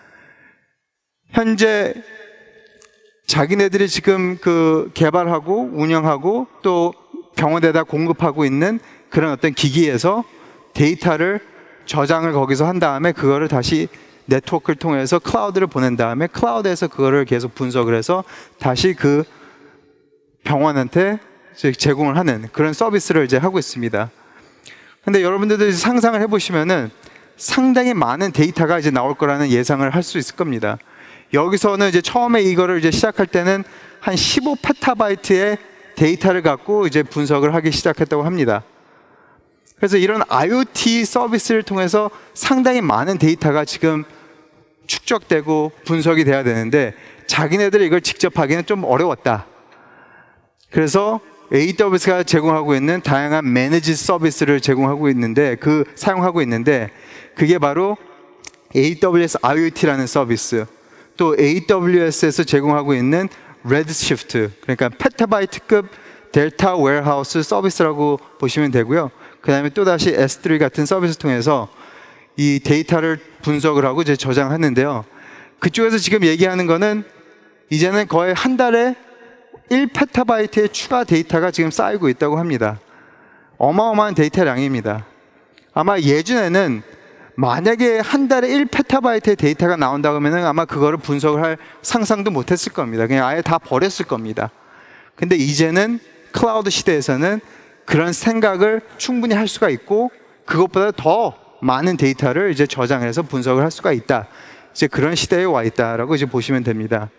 현재 자기네들이 지금 그 개발하고 운영하고 또 병원에다 공급하고 있는 그런 어떤 기기에서 데이터를 저장을 거기서 한 다음에 그거를 다시 네트워크를 통해서 클라우드를 보낸 다음에 클라우드에서 그거를 계속 분석을 해서 다시 그 병원한테 제공을 하는 그런 서비스를 이제 하고 있습니다. 근데 여러분들도 상상을 해보시면은 상당히 많은 데이터가 이제 나올 거라는 예상을 할 수 있을 겁니다. 여기서는 이제 처음에 이거를 이제 시작할 때는 한 십오 페타바이트의 데이터를 갖고 이제 분석을 하기 시작했다고 합니다. 그래서 이런 아이오티 서비스를 통해서 상당히 많은 데이터가 지금 축적되고 분석이 돼야 되는데 자기네들이 이걸 직접 하기는 좀 어려웠다. 그래서 에이더블유에스가 제공하고 있는 다양한 매니지 서비스를 제공하고 있는데 그 사용하고 있는데 그게 바로 에이더블유에스 아이오티라는 서비스, 또 에이더블유에스에서 제공하고 있는 레드시프트, 그러니까 페타바이트급 델타 웨어하우스 서비스라고 보시면 되고요. 그 다음에 또다시 에스 쓰리 같은 서비스 통해서 이 데이터를 분석을 하고 이제 저장하는데요. 그쪽에서 지금 얘기하는 거는 이제는 거의 한 달에 일 페타바이트의 추가 데이터가 지금 쌓이고 있다고 합니다. 어마어마한 데이터량입니다. 아마 예전에는 만약에 한 달에 일 페타바이트의 데이터가 나온다고 하면 아마 그거를 분석을 할 상상도 못했을 겁니다. 그냥 아예 다 버렸을 겁니다. 근데 이제는 클라우드 시대에서는 그런 생각을 충분히 할 수가 있고 그것보다 더 많은 데이터를 이제 저장해서 분석을 할 수가 있다. 이제 그런 시대에 와 있다라고 이제 보시면 됩니다.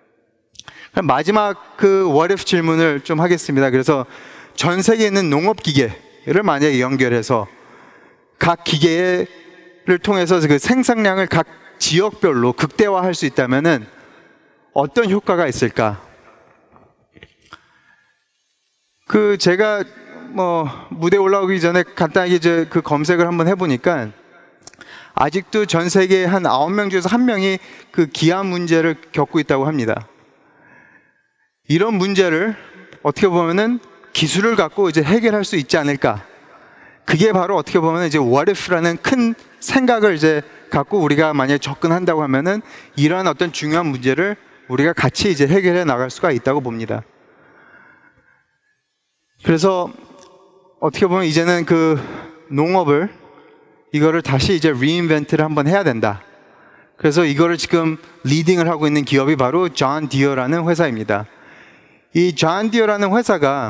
마지막 그 what if 질문을 좀 하겠습니다. 그래서 전 세계에 있는 농업 기계를 만약에 연결해서 각 기계를 통해서 그 생산량을 각 지역별로 극대화할 수 있다면은 어떤 효과가 있을까? 그 제가 뭐 무대 올라오기 전에 간단하게 이제 그 검색을 한번 해보니까 아직도 전 세계 한 아홉 명 중에서 한 명이 그 기아 문제를 겪고 있다고 합니다. 이런 문제를 어떻게 보면은 기술을 갖고 이제 해결할 수 있지 않을까? 그게 바로 어떻게 보면 이제 what if라는 큰 생각을 이제 갖고 우리가 만약에 접근한다고 하면은 이러한 어떤 중요한 문제를 우리가 같이 이제 해결해 나갈 수가 있다고 봅니다. 그래서 어떻게 보면 이제는 그 농업을 이거를 다시 이제 리인벤트를 한번 해야 된다. 그래서 이거를 지금 리딩을 하고 있는 기업이 바로 존 디어라는 회사입니다. 이 존 디어라는 회사가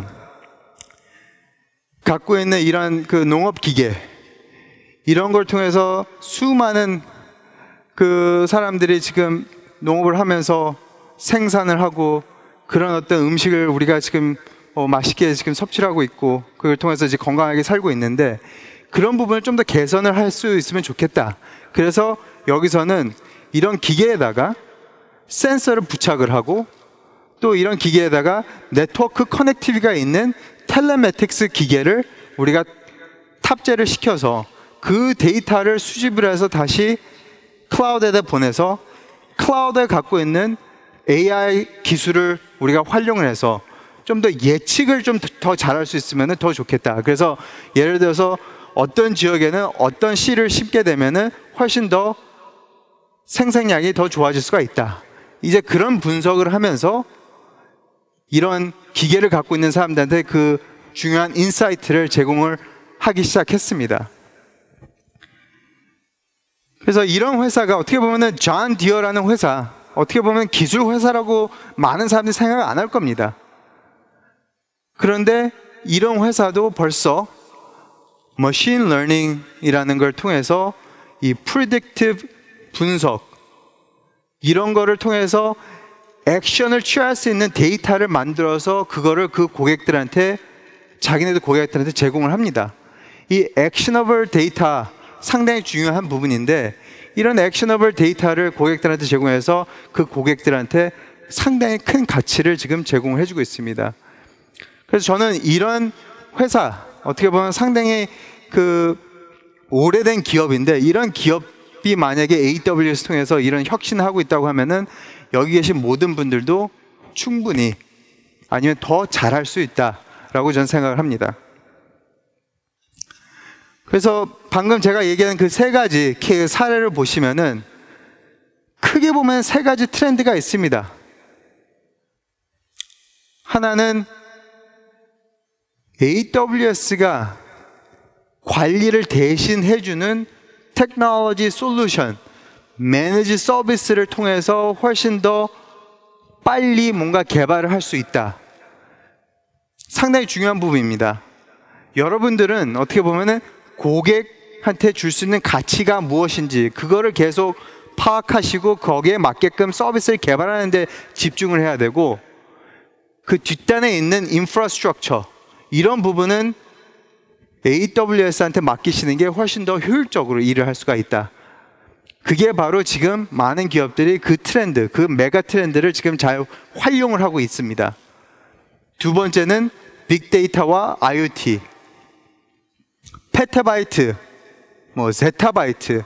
갖고 있는 이런 그 농업 기계, 이런 걸 통해서 수많은 그 사람들이 지금 농업을 하면서 생산을 하고 그런 어떤 음식을 우리가 지금 어 맛있게 지금 섭취를 하고 있고 그걸 통해서 이제 건강하게 살고 있는데 그런 부분을 좀 더 개선을 할 수 있으면 좋겠다. 그래서 여기서는 이런 기계에다가 센서를 부착을 하고 또 이런 기계에다가 네트워크 커넥티비티가 있는 텔레매틱스 기계를 우리가 탑재를 시켜서 그 데이터를 수집을 해서 다시 클라우드에다 보내서 클라우드에 갖고 있는 에이아이 기술을 우리가 활용을 해서 좀 더 예측을 좀 더 잘할 수 있으면 더 좋겠다. 그래서 예를 들어서 어떤 지역에는 어떤 씨를 심게 되면은 훨씬 더 생산량이 더 좋아질 수가 있다. 이제 그런 분석을 하면서 이런 기계를 갖고 있는 사람들한테 그 중요한 인사이트를 제공을 하기 시작했습니다. 그래서 이런 회사가 어떻게 보면은 존 디어라는 회사, 어떻게 보면 기술 회사라고 많은 사람들이 생각을 안 할 겁니다. 그런데 이런 회사도 벌써 머신 러닝이라는 걸 통해서 이 프리딕티브 분석, 이런 거를 통해서 액션을 취할 수 있는 데이터를 만들어서 그거를 그 고객들한테, 자기네들 고객들한테 제공을 합니다. 이 액셔너블 데이터 상당히 중요한 부분인데 이런 액셔너블 데이터를 고객들한테 제공해서 그 고객들한테 상당히 큰 가치를 지금 제공을 해주고 있습니다. 그래서 저는 이런 회사, 어떻게 보면 상당히 그 오래된 기업인데 이런 기업이 만약에 에이더블유에스 통해서 이런 혁신을 하고 있다고 하면은 여기 계신 모든 분들도 충분히 아니면 더 잘할 수 있다라고 저는 생각을 합니다. 그래서 방금 제가 얘기한 그 세 가지 사례를 보시면은 크게 보면 세 가지 트렌드가 있습니다. 하나는 에이더블유에스가 관리를 대신 해주는 테크놀로지 솔루션, 매니지 서비스를 통해서 훨씬 더 빨리 뭔가 개발을 할 수 있다. 상당히 중요한 부분입니다. 여러분들은 어떻게 보면은 고객한테 줄 수 있는 가치가 무엇인지 그거를 계속 파악하시고 거기에 맞게끔 서비스를 개발하는 데 집중을 해야 되고 그 뒷단에 있는 인프라스트럭처 이런 부분은 에이더블유에스한테 맡기시는 게 훨씬 더 효율적으로 일을 할 수가 있다. 그게 바로 지금 많은 기업들이 그 트렌드, 그 메가 트렌드를 지금 잘 활용을 하고 있습니다. 두 번째는 빅데이터와 아이오티, 페타바이트, 뭐 제타바이트.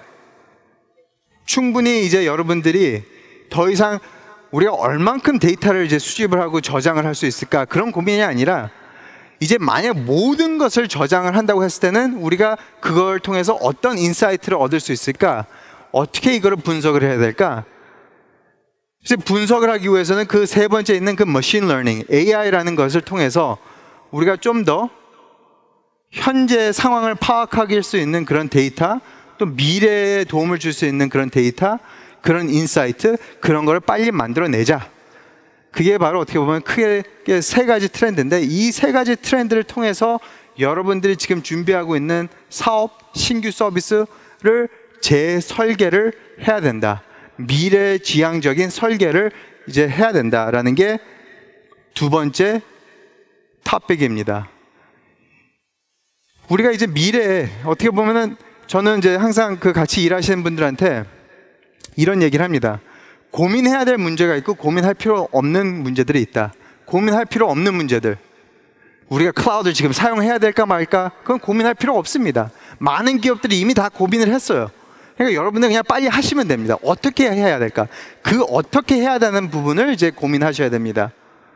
충분히 이제 여러분들이 더 이상 우리가 얼만큼 데이터를 이제 수집을 하고 저장을 할 수 있을까 그런 고민이 아니라 이제 만약 모든 것을 저장을 한다고 했을 때는 우리가 그걸 통해서 어떤 인사이트를 얻을 수 있을까? 어떻게 이거를 분석을 해야 될까? 이제 분석을 하기 위해서는 그 세 번째 있는 그 머신 러닝, 에이아이라는 것을 통해서 우리가 좀 더 현재 상황을 파악할 수 있는 그런 데이터, 또 미래에 도움을 줄 수 있는 그런 데이터, 그런 인사이트, 그런 거를 빨리 만들어내자. 그게 바로 어떻게 보면 크게 세 가지 트렌드인데 이 세 가지 트렌드를 통해서 여러분들이 지금 준비하고 있는 사업, 신규 서비스를 재설계를 해야 된다. 미래지향적인 설계를 이제 해야 된다라는 게 두 번째 토픽입니다. 우리가 이제 미래에 어떻게 보면은 저는 이제 항상 그 같이 일하시는 분들한테 이런 얘기를 합니다. 고민해야 될 문제가 있고 고민할 필요 없는 문제들이 있다. 고민할 필요 없는 문제들. 우리가 클라우드를 지금 사용해야 될까 말까? 그건 고민할 필요가 없습니다. 많은 기업들이 이미 다 고민을 했어요. 그러니까 여러분들 그냥 빨리 하시면 됩니다. 어떻게 해야 될까? 그 어떻게 해야 되는 부분을 이제 고민하셔야 됩니다.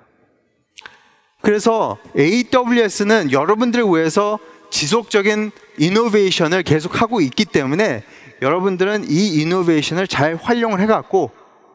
그래서 에이더블유에스는 여러분들을 위해서 지속적인 이노베이션을 계속하고 있기 때문에 여러분들은 이 이노베이션을 잘 활용을 해갖고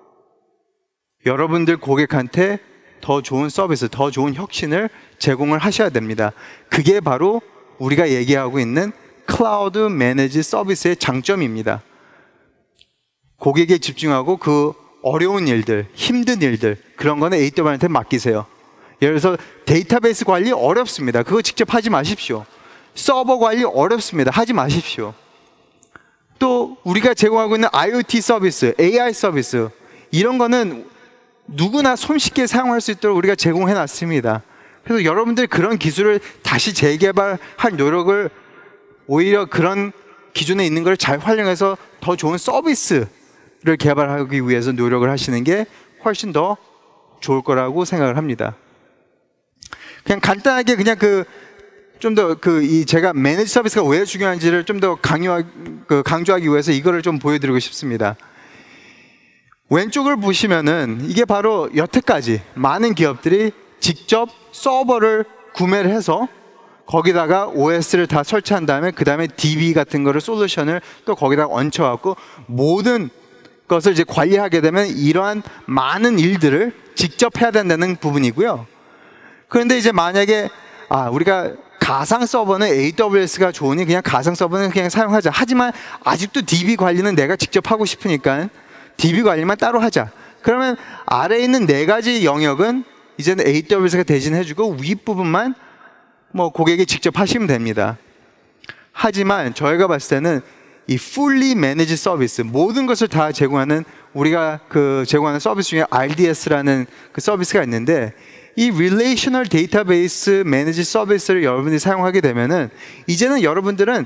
여러분들 고객한테 더 좋은 서비스, 더 좋은 혁신을 제공을 하셔야 됩니다. 그게 바로 우리가 얘기하고 있는 클라우드 매니지 서비스의 장점입니다. 고객에 집중하고 그 어려운 일들, 힘든 일들 그런 거는 에이더블유에스한테 맡기세요. 예를 들어서 데이터베이스 관리 어렵습니다. 그거 직접 하지 마십시오. 서버 관리 어렵습니다. 하지 마십시오. 또 우리가 제공하고 있는 아이오티 서비스, 에이아이 서비스 이런 거는 누구나 손쉽게 사용할 수 있도록 우리가 제공해 놨습니다. 그래서 여러분들이 그런 기술을 다시 재개발할 노력을 오히려 그런 기존에 있는 걸 잘 활용해서 더 좋은 서비스를 개발하기 위해서 노력을 하시는 게 훨씬 더 좋을 거라고 생각을 합니다. 그냥 간단하게 그냥 그 좀 더 그 이 제가 매니지 서비스가 왜 중요한지를 좀 더 강요하 그 강조하기 위해서 이거를 좀 보여드리고 싶습니다. 왼쪽을 보시면은 이게 바로 여태까지 많은 기업들이 직접 서버를 구매를 해서 거기다가 오에스를 다 설치한 다음에 그 다음에 디비 같은 거를 솔루션을 또 거기다가 얹혀갖고 모든 것을 이제 관리하게 되면 이러한 많은 일들을 직접 해야 된다는 부분이고요. 그런데 이제 만약에 아 우리가 가상 서버는 에이더블유에스가 좋으니 그냥 가상 서버는 그냥 사용하자. 하지만 아직도 디비 관리는 내가 직접 하고 싶으니까 디비 관리만 따로 하자. 그러면 아래에 있는 네 가지 영역은 이제는 에이더블유에스가 대신해주고 윗부분만 뭐 고객이 직접 하시면 됩니다. 하지만 저희가 봤을 때는 이 fully managed 서비스 모든 것을 다 제공하는 우리가 그 제공하는 서비스 중에 알디에스라는 그 서비스가 있는데 이 Relational Database Managed 서비스를 여러분들이 사용하게 되면은 이제는 여러분들은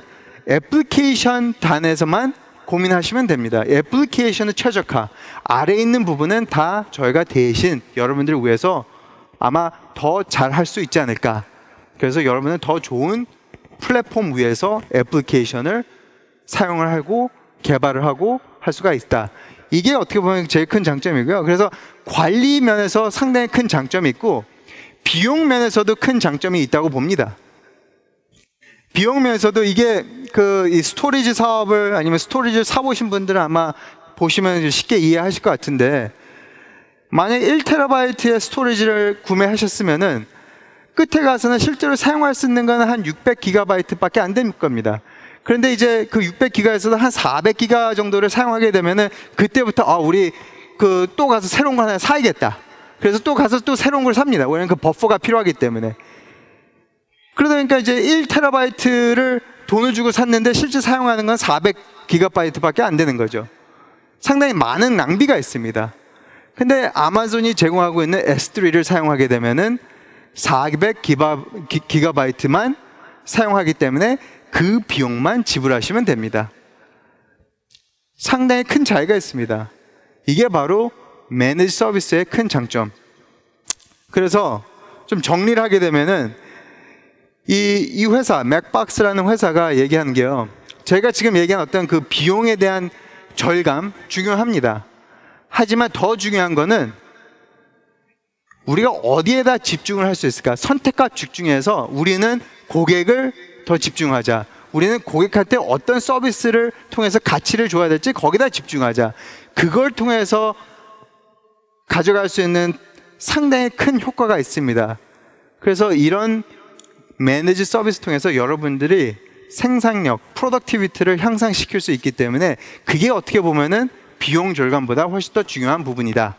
애플리케이션 단에서만 고민하시면 됩니다. 애플리케이션의 최적화, 아래에 있는 부분은 다 저희가 대신 여러분들을 위해서 아마 더 잘 할 수 있지 않을까. 그래서 여러분은 더 좋은 플랫폼 위에서 애플리케이션을 사용을 하고 개발을 하고 할 수가 있다. 이게 어떻게 보면 제일 큰 장점이고요. 그래서 관리 면에서 상당히 큰 장점이 있고 비용 면에서도 큰 장점이 있다고 봅니다. 비용 면에서도 이게 그 이 스토리지 사업을 아니면 스토리지를 사보신 분들은 아마 보시면 쉽게 이해하실 것 같은데, 만약에 일 테라바이트의 스토리지를 구매하셨으면은 끝에 가서는 실제로 사용할 수 있는 거는 한 육백 기가바이트 밖에 안 될 겁니다. 그런데 이제 그 육백 기가에서도 한 사백 기가 정도를 사용하게 되면은 그때부터 아 우리 그 또 가서 새로운 거 하나 사야겠다. 그래서 또 가서 또 새로운 걸 삽니다. 왜냐면 그 버퍼가 필요하기 때문에. 그러다 보니까 이제 일 테라바이트를 돈을 주고 샀는데 실제 사용하는 건 사백 기가바이트 밖에 안 되는 거죠. 상당히 많은 낭비가 있습니다. 근데 아마존이 제공하고 있는 에스 쓰리를 사용하게 되면은 사백 기가, 기, 기가바이트만 사용하기 때문에 그 비용만 지불하시면 됩니다. 상당히 큰 차이가 있습니다. 이게 바로 매니지 서비스의 큰 장점. 그래서 좀 정리를 하게 되면은 이, 이 회사, 맥박스라는 회사가 얘기하는 게요, 제가 지금 얘기한 어떤 그 비용에 대한 절감 중요합니다. 하지만 더 중요한 거는 우리가 어디에다 집중을 할 수 있을까? 선택과 집중해서 우리는 고객을 더 집중하자. 우리는 고객한테 어떤 서비스를 통해서 가치를 줘야 될지 거기다 집중하자. 그걸 통해서 가져갈 수 있는 상당히 큰 효과가 있습니다. 그래서 이런 매니지 서비스 통해서 여러분들이 생산력, 프로덕티비티를 향상시킬 수 있기 때문에 그게 어떻게 보면은 비용 절감보다 훨씬 더 중요한 부분이다.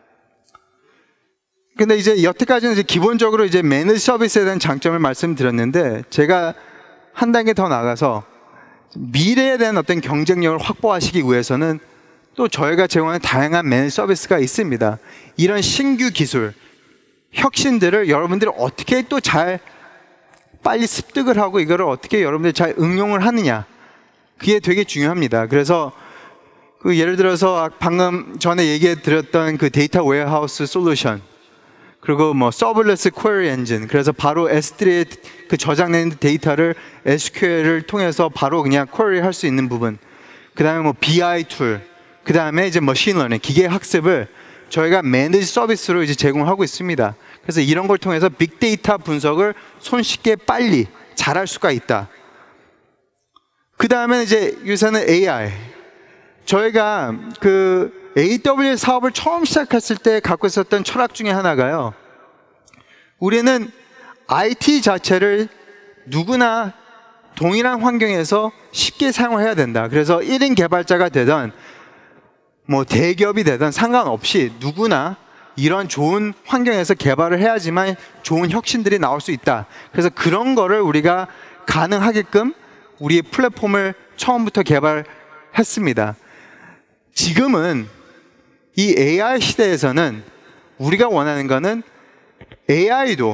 근데 이제 여태까지는 이제 기본적으로 이제 매니지 서비스에 대한 장점을 말씀드렸는데, 제가 한 단계 더 나가서 미래에 대한 어떤 경쟁력을 확보하시기 위해서는 또 저희가 제공하는 다양한 매니지 서비스가 있습니다. 이런 신규 기술, 혁신들을 여러분들이 어떻게 또 잘 빨리 습득을 하고 이거를 어떻게 여러분들이 잘 응용을 하느냐, 그게 되게 중요합니다. 그래서 그 예를 들어서 방금 전에 얘기해 드렸던 그 데이터 웨어하우스 솔루션, 그리고 뭐 서블레스 퀘리 엔진, 그래서 바로 에스 쓰리에 그 저장된 데이터를 에스큐엘을 통해서 바로 그냥 퀘리 할 수 있는 부분, 그 다음에 뭐 비아이 툴, 그 다음에 이제 머신러닝, 기계 학습을 저희가 매니지 서비스로 이제 제공하고 있습니다. 그래서 이런 걸 통해서 빅데이터 분석을 손쉽게 빨리 잘할 수가 있다. 그 다음에 이제 요새는 에이아이. 저희가 그 에이더블유에스 사업을 처음 시작했을 때 갖고 있었던 철학 중에 하나가요, 우리는 아이티 자체를 누구나 동일한 환경에서 쉽게 사용을 해야 된다. 그래서 일 인 개발자가 되든 뭐 대기업이 되든 상관없이 누구나 이런 좋은 환경에서 개발을 해야지만 좋은 혁신들이 나올 수 있다. 그래서 그런 거를 우리가 가능하게끔 우리의 플랫폼을 처음부터 개발했습니다. 지금은 이 에이아이 시대에서는 우리가 원하는 거는 에이아이도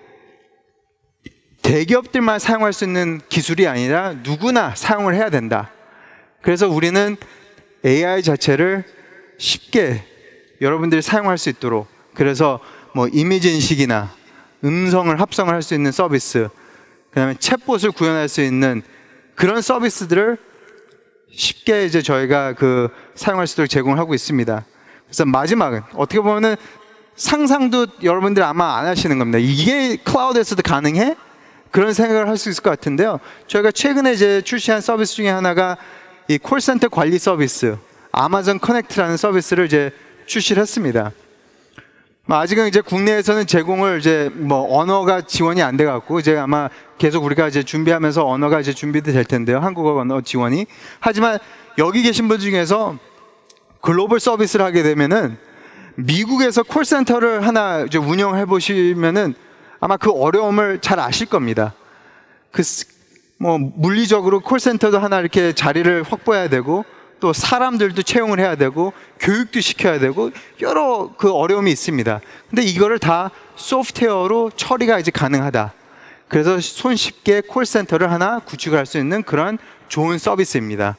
대기업들만 사용할 수 있는 기술이 아니라 누구나 사용을 해야 된다. 그래서 우리는 에이아이 자체를 쉽게 여러분들이 사용할 수 있도록, 그래서 뭐 이미지 인식이나 음성을 합성을 할 수 있는 서비스, 그 다음에 챗봇을 구현할 수 있는 그런 서비스들을 쉽게 이제 저희가 그 사용할 수 있도록 제공을 하고 있습니다. 그래서 마지막은 어떻게 보면은 상상도 여러분들 아마 안 하시는 겁니다. 이게 클라우드에서도 가능해? 그런 생각을 할 수 있을 것 같은데요. 저희가 최근에 이제 출시한 서비스 중에 하나가 이 콜센터 관리 서비스, 아마존 커넥트라는 서비스를 이제 출시를 했습니다. 아직은 이제 국내에서는 제공을 이제 뭐 언어가 지원이 안 돼 갖고 이제 아마 계속 우리가 이제 준비하면서 언어가 이제 준비도 될 텐데요. 한국어 언어 지원이. 하지만 여기 계신 분 중에서 글로벌 서비스를 하게 되면은 미국에서 콜센터를 하나 이제 운영해 보시면은 아마 그 어려움을 잘 아실 겁니다. 그 뭐 물리적으로 콜센터도 하나 이렇게 자리를 확보해야 되고, 또 사람들도 채용을 해야 되고, 교육도 시켜야 되고, 여러 그 어려움이 있습니다. 근데 이거를 다 소프트웨어로 처리가 이제 가능하다. 그래서 손쉽게 콜센터를 하나 구축을 할 수 있는 그런 좋은 서비스입니다.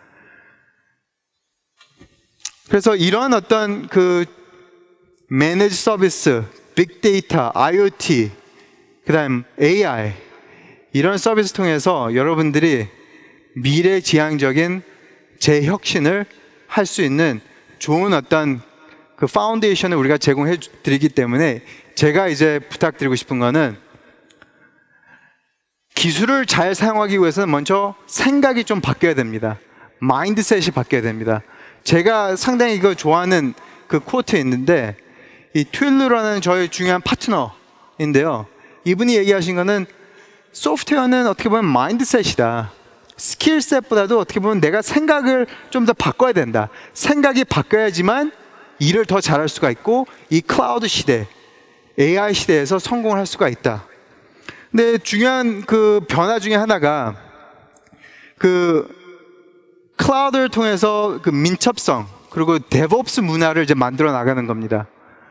그래서 이런 어떤 그 매니지 서비스, 빅데이터, 아이오티, 그 다음 에이아이 이런 서비스 통해서 여러분들이 미래지향적인 재혁신을 할 수 있는 좋은 어떤 그 파운데이션을 우리가 제공해 드리기 때문에 제가 이제 부탁드리고 싶은 거는 기술을 잘 사용하기 위해서는 먼저 생각이 좀 바뀌어야 됩니다. 마인드셋이 바뀌어야 됩니다. 제가 상당히 이거 좋아하는 그 코트 있는데 이 트윌루라는 저의 중요한 파트너인데요. 이분이 얘기하신 거는 소프트웨어는 어떻게 보면 마인드셋이다. 스킬셋보다도 어떻게 보면 내가 생각을 좀 더 바꿔야 된다. 생각이 바뀌어야지만 일을 더 잘할 수가 있고 이 클라우드 시대, 에이아이 시대에서 성공을 할 수가 있다. 근데 중요한 그 변화 중에 하나가 그 클라우드를 통해서 그 민첩성 그리고 데브옵스 문화를 이제 만들어 나가는 겁니다.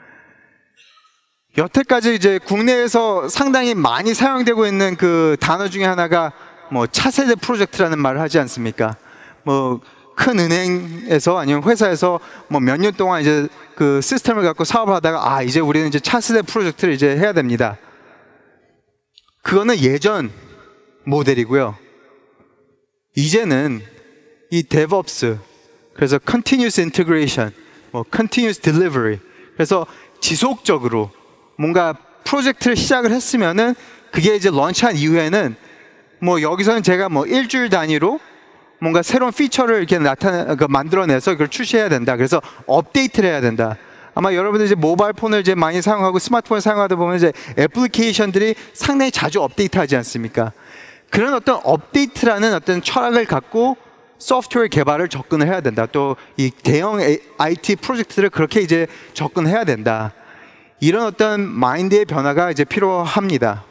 여태까지 이제 국내에서 상당히 많이 사용되고 있는 그 단어 중에 하나가 뭐 차세대 프로젝트라는 말을 하지 않습니까? 뭐 큰 은행에서 아니면 회사에서 뭐 몇 년 동안 이제 그 시스템을 갖고 사업을 하다가 아 이제 우리는 이제 차세대 프로젝트를 이제 해야 됩니다. 그거는 예전 모델이고요. 이제는 이 데브옵스, 그래서 continuous integration, 뭐 continuous delivery, 그래서 지속적으로 뭔가 프로젝트를 시작을 했으면은 그게 이제 런치한 이후에는 뭐 여기서는 제가 뭐 일주일 단위로 뭔가 새로운 피처를 이렇게 나타내, 그 만들어내서 그걸 출시해야 된다. 그래서 업데이트를 해야 된다. 아마 여러분들 이제 모바일 폰을 이제 많이 사용하고 스마트폰을 사용하다 보면 이제 애플리케이션들이 상당히 자주 업데이트하지 않습니까? 그런 어떤 업데이트라는 어떤 철학을 갖고 소프트웨어 개발을 접근을 해야 된다. 또 이 대형 아이티 프로젝트들을 그렇게 이제 접근해야 된다. 이런 어떤 마인드의 변화가 이제 필요합니다.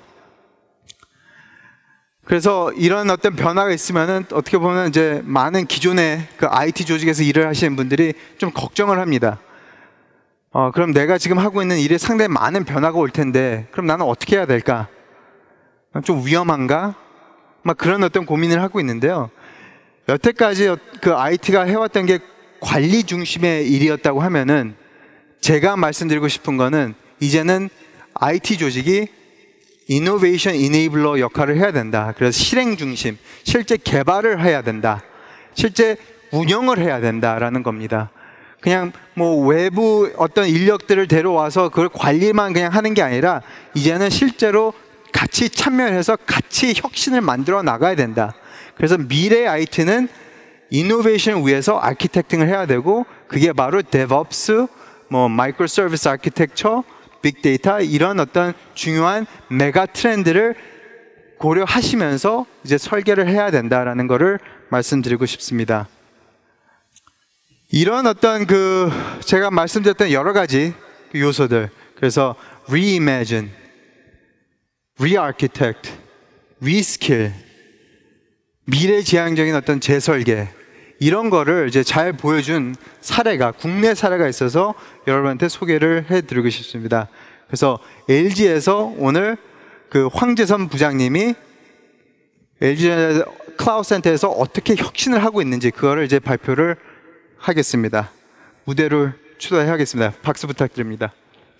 그래서 이런 어떤 변화가 있으면은 어떻게 보면 이제 많은 기존의 그 아이티 조직에서 일을 하시는 분들이 좀 걱정을 합니다. 어, 그럼 내가 지금 하고 있는 일에 상당히 많은 변화가 올 텐데, 그럼 나는 어떻게 해야 될까? 좀 위험한가? 막 그런 어떤 고민을 하고 있는데요. 여태까지 그 아이티가 해왔던 게 관리 중심의 일이었다고 하면은 제가 말씀드리고 싶은 거는 이제는 아이티 조직이 이노베이션 이네이블러 역할을 해야 된다. 그래서 실행 중심, 실제 개발을 해야 된다. 실제 운영을 해야 된다라는 겁니다. 그냥 뭐 외부 어떤 인력들을 데려와서 그걸 관리만 그냥 하는 게 아니라 이제는 실제로 같이 참여해서 같이 혁신을 만들어 나가야 된다. 그래서 미래의 아이티는 이노베이션을 위해서 아키텍팅을 해야 되고 그게 바로 데브옵스, 뭐 마이크로 서비스 아키텍처, 빅데이터 이런 어떤 중요한 메가 트렌드를 고려하시면서 이제 설계를 해야 된다라는 것을 말씀드리고 싶습니다. 이런 어떤 그 제가 말씀드렸던 여러 가지 요소들, 그래서 reimagine, re-architect, reskill, 미래지향적인 어떤 재설계 이런 거를 이제 잘 보여준 사례가 국내 사례가 있어서 여러분한테 소개를 해드리고 싶습니다. 그래서 엘지에서 오늘 그 황재선 부장님이 엘지 클라우드 센터에서 어떻게 혁신을 하고 있는지 그거를 이제 발표를 하겠습니다. 무대를 추도하겠습니다. 박수 부탁드립니다.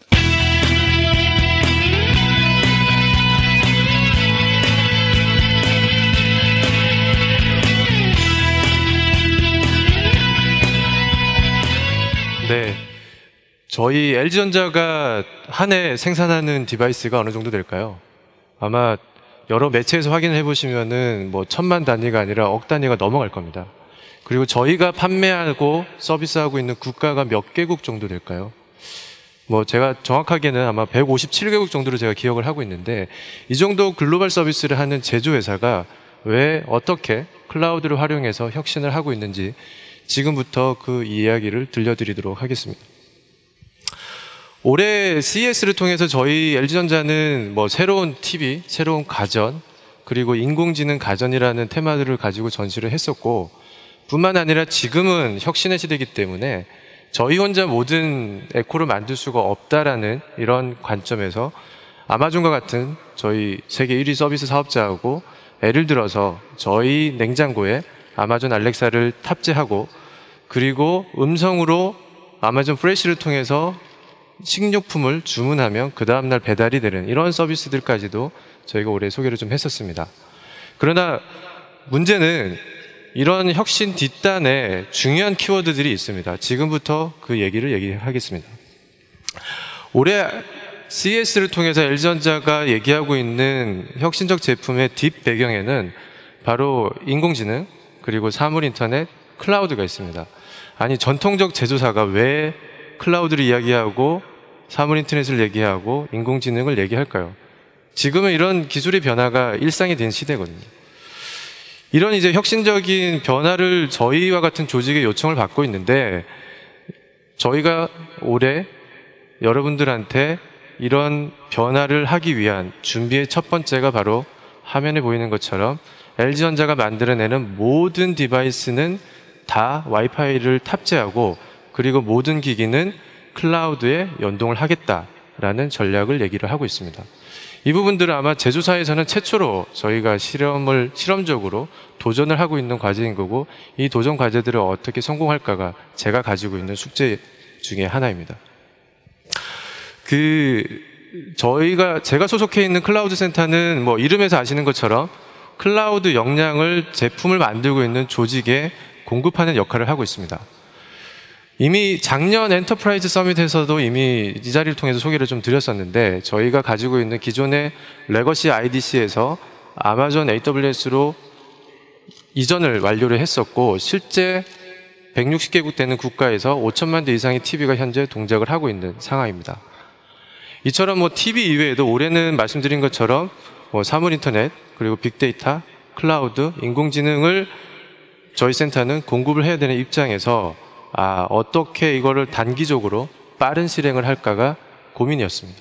네, 저희 엘지전자가 한 해 생산하는 디바이스가 어느 정도 될까요? 아마 여러 매체에서 확인해 보시면은 뭐 천만 단위가 아니라 억 단위가 넘어갈 겁니다. 그리고 저희가 판매하고 서비스하고 있는 국가가 몇 개국 정도 될까요? 뭐 제가 정확하게는 아마 백오십칠 개국 정도로 제가 기억을 하고 있는데 이 정도 글로벌 서비스를 하는 제조회사가 왜 어떻게 클라우드를 활용해서 혁신을 하고 있는지 지금부터 그 이야기를 들려드리도록 하겠습니다. 올해 씨이에스를 통해서 저희 엘지전자는 뭐 새로운 티비, 새로운 가전, 그리고 인공지능 가전이라는 테마들을 가지고 전시를 했었고 뿐만 아니라 지금은 혁신의 시대이기 때문에 저희 혼자 모든 에코를 만들 수가 없다라는 이런 관점에서 아마존과 같은 저희 세계 일 위 서비스 사업자하고 예를 들어서 저희 냉장고에 아마존 알렉사를 탑재하고 그리고 음성으로 아마존 프레시를 통해서 식료품을 주문하면 그 다음날 배달이 되는 이런 서비스들까지도 저희가 올해 소개를 좀 했었습니다. 그러나 문제는 이런 혁신 뒷단에 중요한 키워드들이 있습니다. 지금부터 그 얘기를 얘기하겠습니다. 올해 씨이에스를 통해서 엘지전자가 얘기하고 있는 혁신적 제품의 뒷 배경에는 바로 인공지능 그리고 사물인터넷, 클라우드가 있습니다. 아니 전통적 제조사가 왜 클라우드를 이야기하고 사물인터넷을 얘기하고 인공지능을 얘기할까요? 지금은 이런 기술의 변화가 일상이 된 시대거든요. 이런 이제 혁신적인 변화를 저희와 같은 조직의 요청을 받고 있는데 저희가 올해 여러분들한테 이런 변화를 하기 위한 준비의 첫 번째가 바로 화면에 보이는 것처럼 엘지전자가 만들어내는 모든 디바이스는 다 와이파이를 탑재하고 그리고 모든 기기는 클라우드에 연동을 하겠다라는 전략을 얘기를 하고 있습니다. 이 부분들은 아마 제조사에서는 최초로 저희가 실험을 실험적으로 도전을 하고 있는 과제인 거고 이 도전 과제들을 어떻게 성공할까가 제가 가지고 있는 숙제 중에 하나입니다. 그 저희가 제가 소속해 있는 클라우드 센터는 뭐 이름에서 아시는 것처럼 클라우드 역량을 제품을 만들고 있는 조직에 공급하는 역할을 하고 있습니다. 이미 작년 엔터프라이즈 서밋에서도 이미 이 자리를 통해서 소개를 좀 드렸었는데 저희가 가지고 있는 기존의 레거시 아이디씨에서 아마존 에이더블유에스로 이전을 완료를 했었고 실제 백육십 개국 되는 국가에서 오천만 대 이상의 티비가 현재 동작을 하고 있는 상황입니다. 이처럼 뭐 티비 이외에도 올해는 말씀드린 것처럼 뭐 사물인터넷 그리고 빅데이터, 클라우드, 인공지능을 저희 센터는 공급을 해야 되는 입장에서 아, 어떻게 이거를 단기적으로 빠른 실행을 할까가 고민이었습니다.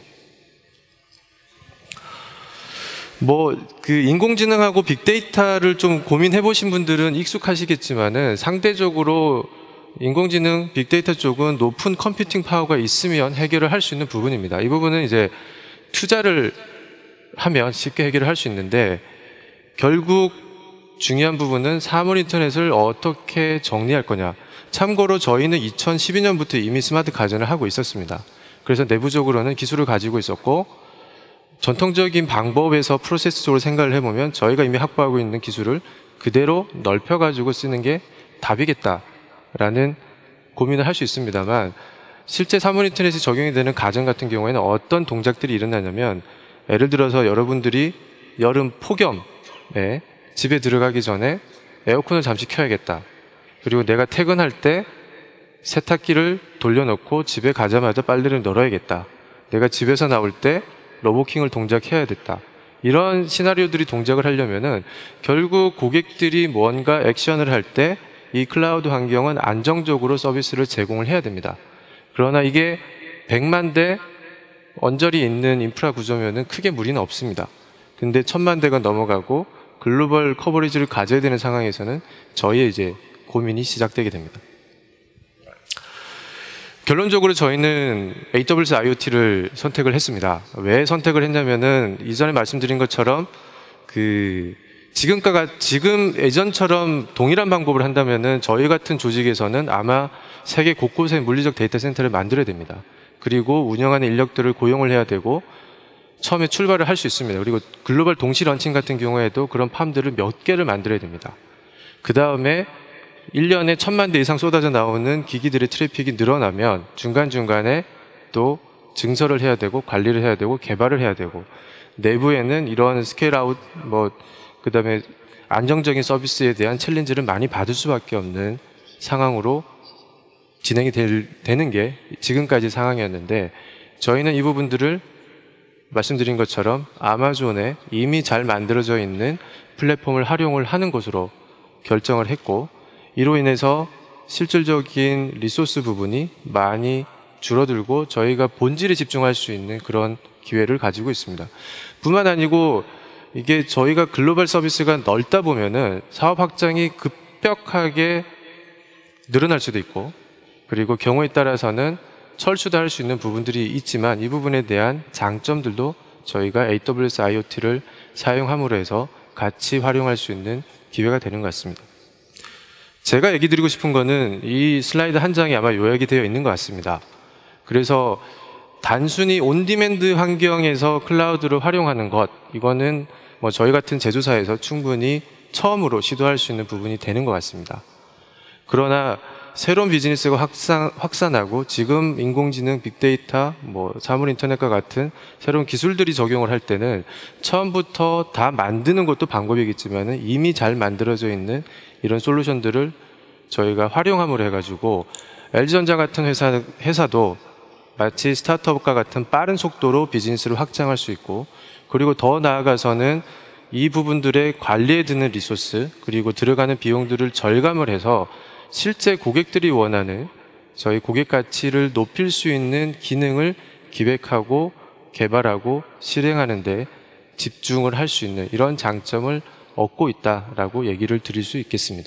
뭐, 그 인공지능하고 빅데이터를 좀 고민해 보신 분들은 익숙하시겠지만은 상대적으로 인공지능, 빅데이터 쪽은 높은 컴퓨팅 파워가 있으면 해결을 할 수 있는 부분입니다. 이 부분은 이제 투자를 하면 쉽게 해결을 할 수 있는데 결국 중요한 부분은 사물인터넷을 어떻게 정리할 거냐. 참고로 저희는 이천십이 년부터 이미 스마트 가전을 하고 있었습니다. 그래서 내부적으로는 기술을 가지고 있었고 전통적인 방법에서 프로세스적으로 생각을 해보면 저희가 이미 확보하고 있는 기술을 그대로 넓혀가지고 쓰는 게 답이겠다라는 고민을 할 수 있습니다만 실제 사물인터넷이 적용이 되는 가전 같은 경우에는 어떤 동작들이 일어나냐면 예를 들어서 여러분들이 여름 폭염에 집에 들어가기 전에 에어컨을 잠시 켜야겠다. 그리고 내가 퇴근할 때 세탁기를 돌려놓고 집에 가자마자 빨래를 널어야겠다. 내가 집에서 나올 때 로보킹을 동작해야 됐다. 이런 시나리오들이 동작을 하려면은 결국 고객들이 뭔가 액션을 할 때 이 클라우드 환경은 안정적으로 서비스를 제공을 해야 됩니다. 그러나 이게 백만 대 언저리 있는 인프라 구조면은 크게 무리는 없습니다. 근데 천만 대가 넘어가고 글로벌 커버리지를 가져야 되는 상황에서는 저희의 이제 고민이 시작되게 됩니다. 결론적으로 저희는 에이더블유에스 아이오티를 선택을 했습니다. 왜 선택을 했냐면은 이전에 말씀드린 것처럼 그 지금과 지금 예전처럼 동일한 방법을 한다면은 저희 같은 조직에서는 아마 세계 곳곳에 물리적 데이터 센터를 만들어야 됩니다. 그리고 운영하는 인력들을 고용을 해야 되고 처음에 출발을 할 수 있습니다. 그리고 글로벌 동시 런칭 같은 경우에도 그런 팜들을 몇 개를 만들어야 됩니다. 그 다음에 일 년에 천만 대 이상 쏟아져 나오는 기기들의 트래픽이 늘어나면 중간중간에 또 증설을 해야 되고 관리를 해야 되고 개발을 해야 되고 내부에는 이런 스케일 아웃 뭐 그 다음에 안정적인 서비스에 대한 챌린지를 많이 받을 수밖에 없는 상황으로 진행이 될, 되는 게 지금까지 상황이었는데 저희는 이 부분들을 말씀드린 것처럼 아마존에 이미 잘 만들어져 있는 플랫폼을 활용을 하는 것으로 결정을 했고 이로 인해서 실질적인 리소스 부분이 많이 줄어들고 저희가 본질에 집중할 수 있는 그런 기회를 가지고 있습니다. 뿐만 아니고 이게 저희가 글로벌 서비스가 넓다 보면은 사업 확장이 급격하게 늘어날 수도 있고 그리고 경우에 따라서는 철수도 할 수 있는 부분들이 있지만 이 부분에 대한 장점들도 저희가 에이더블유에스 아이오티를 사용함으로 해서 같이 활용할 수 있는 기회가 되는 것 같습니다. 제가 얘기 드리고 싶은 거는 이 슬라이드 한 장이 아마 요약이 되어 있는 것 같습니다. 그래서 단순히 온디맨드 환경에서 클라우드를 활용하는 것, 이거는 뭐 저희 같은 제조사에서 충분히 처음으로 시도할 수 있는 부분이 되는 것 같습니다. 그러나 새로운 비즈니스가 확산, 확산하고 지금 인공지능, 빅데이터, 뭐 사물 인터넷과 같은 새로운 기술들이 적용을 할 때는 처음부터 다 만드는 것도 방법이겠지만 이미 잘 만들어져 있는 이런 솔루션들을 저희가 활용함으로 해가지고 엘지전자 같은 회사, 회사도 마치 스타트업과 같은 빠른 속도로 비즈니스를 확장할 수 있고, 그리고 더 나아가서는 이 부분들의 관리에 드는 리소스 그리고 들어가는 비용들을 절감을 해서 실제 고객들이 원하는 저희 고객 가치를 높일 수 있는 기능을 기획하고 개발하고 실행하는 데 집중을 할 수 있는 이런 장점을 얻고 있다라고 얘기를 드릴 수 있겠습니다.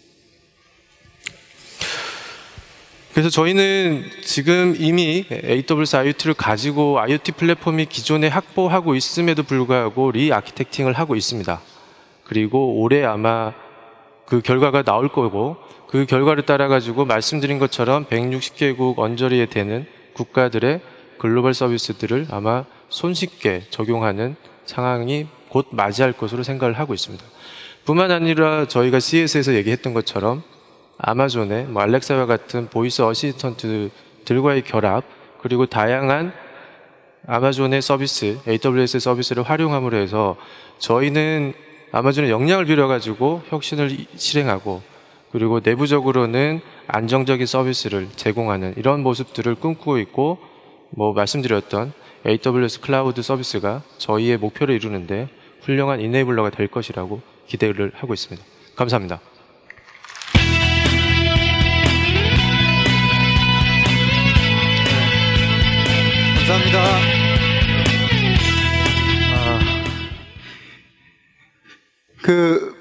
그래서 저희는 지금 이미 에이더블유에스 아이오티를 가지고 아이오티 플랫폼이 기존에 확보하고 있음에도 불구하고 리아키텍팅을 하고 있습니다. 그리고 올해 아마 그 결과가 나올 거고, 그 결과를 따라 가지고 말씀드린 것처럼 백육십 개국 언저리에 되는 국가들의 글로벌 서비스들을 아마 손쉽게 적용하는 상황이 곧 맞이할 것으로 생각을 하고 있습니다. 뿐만 아니라 저희가 씨이에스에서 얘기했던 것처럼 아마존의 뭐 알렉사와 같은 보이스 어시스턴트들과의 결합, 그리고 다양한 아마존의 서비스, 에이더블유에스의 서비스를 활용함으로 해서 저희는 아마존의 역량을 빌려가지고 혁신을 실행하고, 그리고 내부적으로는 안정적인 서비스를 제공하는 이런 모습들을 꿈꾸고 있고, 뭐 말씀드렸던 에이더블유에스 클라우드 서비스가 저희의 목표를 이루는데 훌륭한 이네이블러가 될 것이라고 기대를 하고 있습니다. 감사합니다. 감사합니다. 아, 그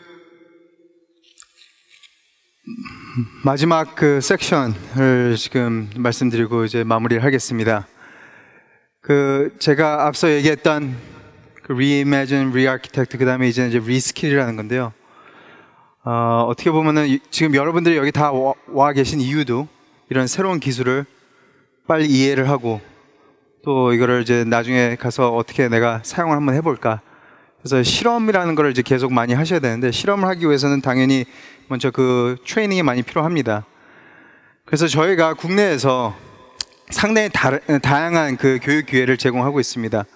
마지막 그 섹션을 지금 말씀드리고 이제 마무리를 하겠습니다. 그 제가 앞서 얘기했던 그 Reimagine, Re-architect, 그 다음에 이제 이제 Reskill이라는 건데요. 어, 어떻게 보면은 이, 지금 여러분들이 여기 다 와, 와 계신 이유도 이런 새로운 기술을 빨리 이해를 하고 또 이거를 이제 나중에 가서 어떻게 내가 사용을 한번 해볼까. 그래서 실험이라는 걸 이제 계속 많이 하셔야 되는데, 실험을 하기 위해서는 당연히 먼저 그 트레이닝이 많이 필요합니다. 그래서 저희가 국내에서 상당히 다, 다양한 그 교육 기회를 제공하고 있습니다.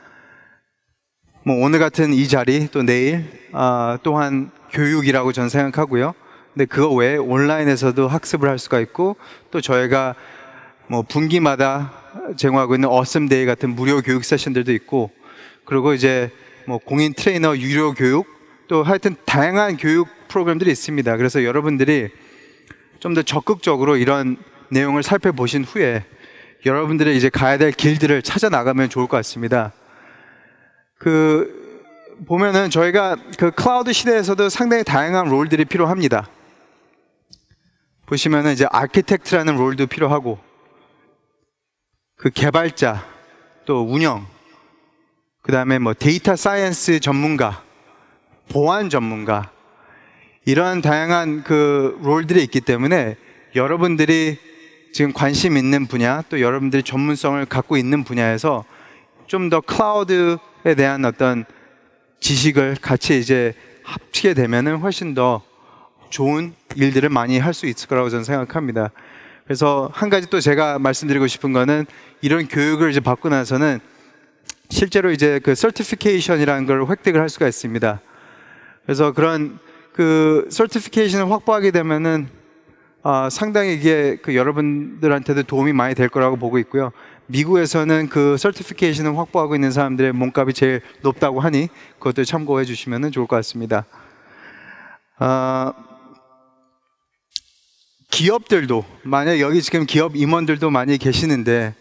뭐 오늘 같은 이 자리, 또 내일, 아, 또한 교육이라고 저는 생각하고요. 근데 그거 외에 온라인에서도 학습을 할 수가 있고, 또 저희가 뭐 분기마다 제공하고 있는 어썸데이 같은 무료 교육 세션들도 있고, 그리고 이제 뭐 공인 트레이너 유료 교육, 또 하여튼 다양한 교육 프로그램들이 있습니다. 그래서 여러분들이 좀 더 적극적으로 이런 내용을 살펴보신 후에 여러분들이 이제 가야 될 길들을 찾아 나가면 좋을 것 같습니다. 그 보면은 저희가 그 클라우드 시대에서도 상당히 다양한 롤들이 필요합니다. 보시면은 이제 아키텍트라는 롤도 필요하고, 그 개발자, 또 운영, 그 다음에 뭐 데이터 사이언스 전문가, 보안 전문가, 이런 다양한 그 롤들이 있기 때문에 여러분들이 지금 관심 있는 분야, 또 여러분들이 전문성을 갖고 있는 분야에서 좀 더 클라우드에 대한 어떤 지식을 같이 이제 합치게 되면은 훨씬 더 좋은 일들을 많이 할 수 있을 거라고 저는 생각합니다. 그래서 한 가지 또 제가 말씀드리고 싶은 거는, 이런 교육을 이제 받고 나서는 실제로 이제 그 서티피케이션이라는 걸 획득을 할 수가 있습니다. 그래서 그런 그 서티피케이션을 확보하게 되면은 어, 상당히 이게 그 여러분들한테도 도움이 많이 될 거라고 보고 있고요. 미국에서는 그 서티피케이션을 확보하고 있는 사람들의 몸값이 제일 높다고 하니 그것도 참고해 주시면 좋을 것 같습니다. 어, 기업들도, 만약 여기 지금 기업 임원들도 많이 계시는데,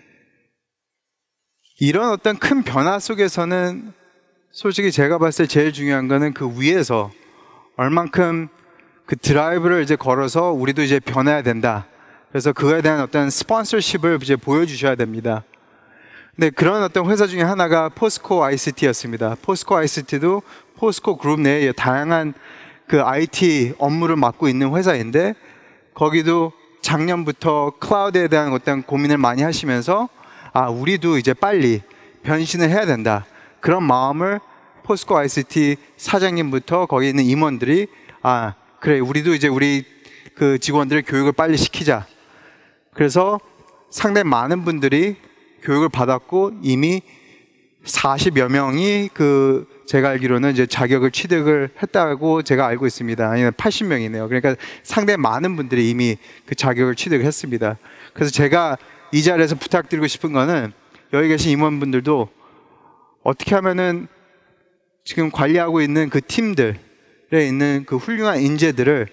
이런 어떤 큰 변화 속에서는 솔직히 제가 봤을 때 제일 중요한 거는 그 위에서 얼만큼 그 드라이브를 이제 걸어서 우리도 이제 변해야 된다. 그래서 그거에 대한 어떤 스폰서십을 이제 보여주셔야 됩니다. 네, 그런 어떤 회사 중에 하나가 포스코 아이씨티였습니다. 포스코 아이씨티도 포스코 그룹 내에 다양한 그 아이티 업무를 맡고 있는 회사인데, 거기도 작년부터 클라우드에 대한 어떤 고민을 많이 하시면서 아, 우리도 이제 빨리 변신을 해야 된다. 그런 마음을 포스코 아이씨티 사장님부터 거기 있는 임원들이 아, 그래, 우리도 이제 우리 그 직원들의 교육을 빨리 시키자. 그래서 상당히 많은 분들이 교육을 받았고 이미 사십여 명이 그 제가 알기로는 이제 자격을 취득을 했다고 제가 알고 있습니다. 아니면 팔십 명이네요. 그러니까 상당히 많은 분들이 이미 그 자격을 취득을 했습니다. 그래서 제가 이 자리에서 부탁드리고 싶은 거는 여기 계신 임원분들도 어떻게 하면은 지금 관리하고 있는 그 팀들에 있는 그 훌륭한 인재들을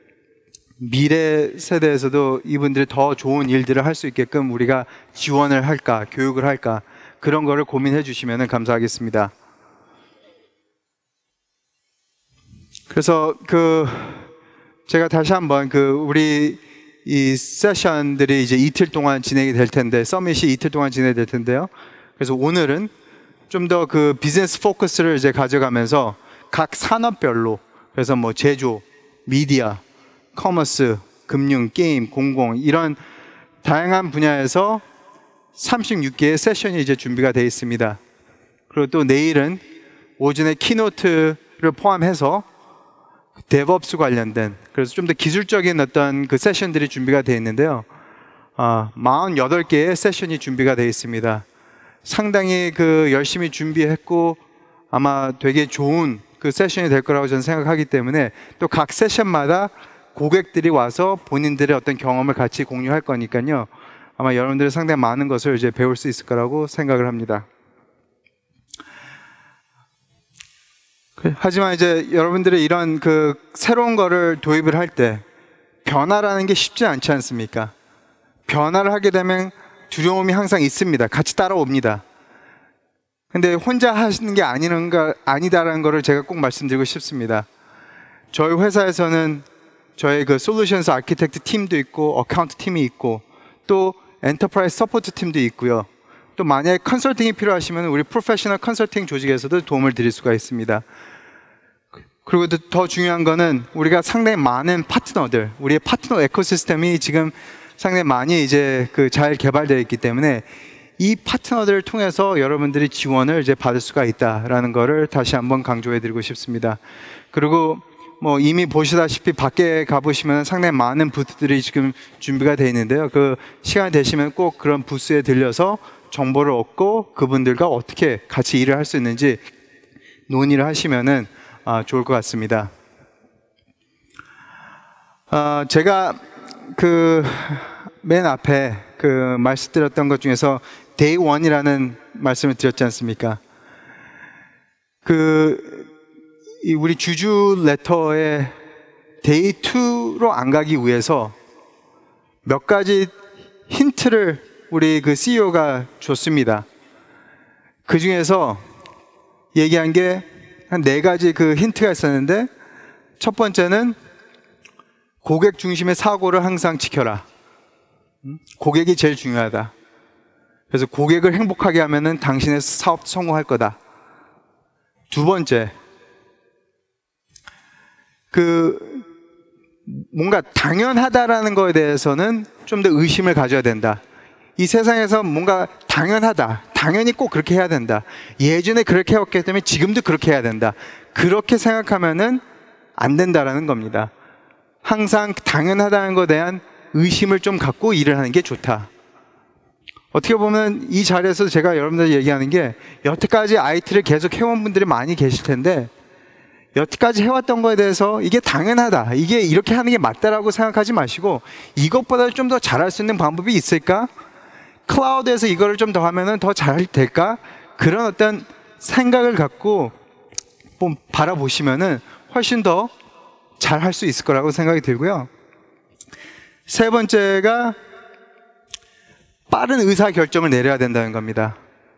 미래 세대에서도 이분들이 더 좋은 일들을 할 수 있게끔 우리가 지원을 할까, 교육을 할까, 그런 거를 고민해 주시면 감사하겠습니다. 그래서 그 제가 다시 한번 그 우리 이 세션들이 이제 이틀 동안 진행이 될 텐데, 서밋이 이틀 동안 진행이 될 텐데요. 그래서 오늘은 좀 더 그 비즈니스 포커스를 이제 가져가면서 각 산업별로, 그래서 뭐 제조, 미디어, 커머스, 금융, 게임, 공공, 이런 다양한 분야에서 삼십육 개의 세션이 이제 준비가 되어 있습니다. 그리고 또 내일은 오전에 키노트를 포함해서 데브옵스 관련된, 그래서 좀 더 기술적인 어떤 그 세션들이 준비가 되어 있는데요. 아, 사십팔 개의 세션이 준비가 되어 있습니다. 상당히 그 열심히 준비했고 아마 되게 좋은 그 세션이 될 거라고 저는 생각하기 때문에, 또 각 세션마다 고객들이 와서 본인들의 어떤 경험을 같이 공유할 거니까요. 아마 여러분들이 상당히 많은 것을 이제 배울 수 있을 거라고 생각을 합니다. 하지만 이제 여러분들이 이런 그 새로운 거를 도입을 할 때 변화라는 게 쉽지 않지 않습니까? 변화를 하게 되면 두려움이 항상 있습니다. 같이 따라옵니다. 근데 혼자 하시는 게 아니는가, 아니다라는 거를 제가 꼭 말씀드리고 싶습니다. 저희 회사에서는 저희 그 솔루션스 아키텍트 팀도 있고, 어카운트 팀이 있고, 또 엔터프라이즈 서포트 팀도 있고요. 또 만약에 컨설팅이 필요하시면 우리 프로페셔널 컨설팅 조직에서도 도움을 드릴 수가 있습니다. 그리고 더 중요한 거는 우리가 상당히 많은 파트너들, 우리의 파트너 에코시스템이 지금 상당히 많이 이제 그 잘 개발되어 있기 때문에 이 파트너들을 통해서 여러분들이 지원을 이제 받을 수가 있다라는 거를 다시 한번 강조해 드리고 싶습니다. 그리고 뭐 이미 보시다시피 밖에 가보시면 상당히 많은 부스들이 지금 준비가 되어 있는데요. 그 시간 되시면 꼭 그런 부스에 들려서 정보를 얻고 그분들과 어떻게 같이 일을 할 수 있는지 논의를 하시면은 아, 좋을 것 같습니다. 아, 제가 그 맨 앞에 그 말씀드렸던 것 중에서 데이 원이라는 말씀을 드렸지 않습니까? 그 이 우리 주주 레터의 데이 투로 안 가기 위해서 몇 가지 힌트를 우리 그 씨이오가 줬습니다. 그 중에서 얘기한 게 한 네 가지 그 힌트가 있었는데, 첫 번째는 고객 중심의 사고를 항상 지켜라. 고객이 제일 중요하다. 그래서 고객을 행복하게 하면은 당신의 사업 성공할 거다. 두 번째, 그 뭔가 당연하다라는 거에 대해서는 좀 더 의심을 가져야 된다. 이 세상에서 뭔가 당연하다, 당연히 꼭 그렇게 해야 된다, 예전에 그렇게 해왔기 때문에 지금도 그렇게 해야 된다, 그렇게 생각하면은 안 된다라는 겁니다. 항상 당연하다는 것에 대한 의심을 좀 갖고 일을 하는 게 좋다. 어떻게 보면 이 자리에서 제가 여러분들 얘기하는 게, 여태까지 아이티를 계속 해온 분들이 많이 계실 텐데 여태까지 해왔던 거에 대해서 이게 당연하다, 이게 이렇게 하는 게 맞다라고 생각하지 마시고, 이것보다 좀 더 잘할 수 있는 방법이 있을까? 클라우드에서 이거를 좀 더 하면은 더 잘 될까? 그런 어떤 생각을 갖고 바라보시면은 훨씬 더 잘 할 수 있을 거라고 생각이 들고요. 세 번째가 빠른 의사 결정을 내려야 된다는 겁니다.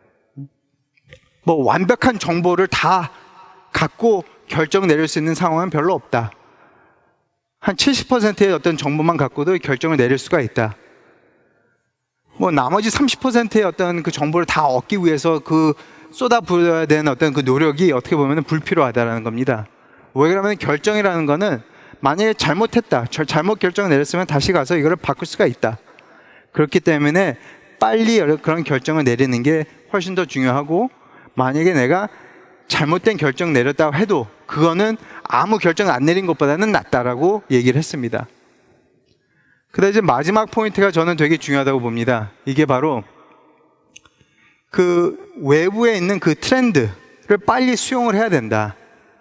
뭐 완벽한 정보를 다 갖고 결정을 내릴 수 있는 상황은 별로 없다. 한 칠십 퍼센트의 어떤 정보만 갖고도 결정을 내릴 수가 있다. 뭐 나머지 삼십 퍼센트의 어떤 그 정보를 다 얻기 위해서 그 쏟아부어야 되는 어떤 그 노력이 어떻게 보면 불필요하다라는 겁니다. 왜 그러면 결정이라는 거는 만약에 잘못했다, 잘못 결정을 내렸으면 다시 가서 이거를 바꿀 수가 있다. 그렇기 때문에 빨리 그런 결정을 내리는 게 훨씬 더 중요하고, 만약에 내가 잘못된 결정 내렸다고 해도 그거는 아무 결정 안 내린 것보다는 낫다라고 얘기를 했습니다. 그다음 이제 마지막 포인트가 저는 되게 중요하다고 봅니다. 이게 바로 그 외부에 있는 그 트렌드를 빨리 수용을 해야 된다.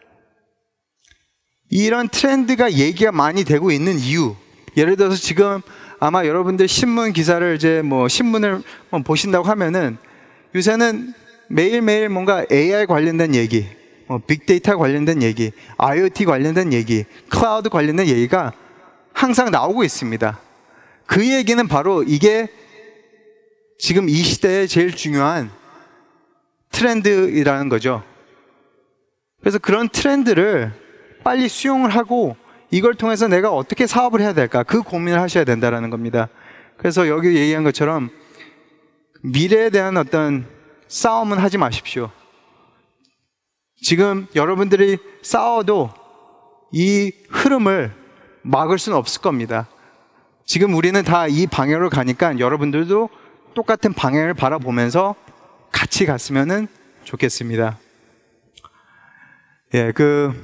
이런 트렌드가 얘기가 많이 되고 있는 이유, 예를 들어서 지금 아마 여러분들 신문 기사를 이제 뭐 신문을 뭐 보신다고 하면은 요새는 매일매일 뭔가 에이아이 관련된 얘기, 뭐 빅데이터 관련된 얘기, 아이오티 관련된 얘기, 클라우드 관련된 얘기가 항상 나오고 있습니다. 그 얘기는 바로 이게 지금 이 시대에 제일 중요한 트렌드이라는 거죠. 그래서 그런 트렌드를 빨리 수용을 하고 이걸 통해서 내가 어떻게 사업을 해야 될까, 그 고민을 하셔야 된다는 겁니다. 그래서 여기 얘기한 것처럼 미래에 대한 어떤 싸움은 하지 마십시오. 지금 여러분들이 싸워도 이 흐름을 막을 수는 없을 겁니다. 지금 우리는 다 이 방향으로 가니까 여러분들도 똑같은 방향을 바라보면서 같이 갔으면 좋겠습니다. 예, 그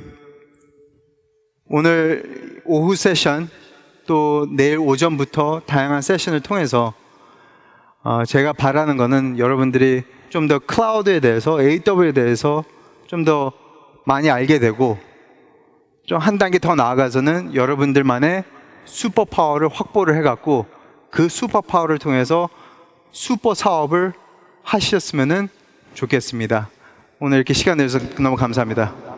오늘 오후 세션 또 내일 오전부터 다양한 세션을 통해서 어, 제가 바라는 거는 여러분들이 좀 더 클라우드에 대해서, 에이더블유에 대해서 좀 더 많이 알게 되고, 좀 한 단계 더 나아가서는 여러분들만의 슈퍼 파워를 확보를 해갖고 그 슈퍼 파워를 통해서 슈퍼 사업을 하셨으면 좋겠습니다. 오늘 이렇게 시간 내주셔서 너무 감사합니다.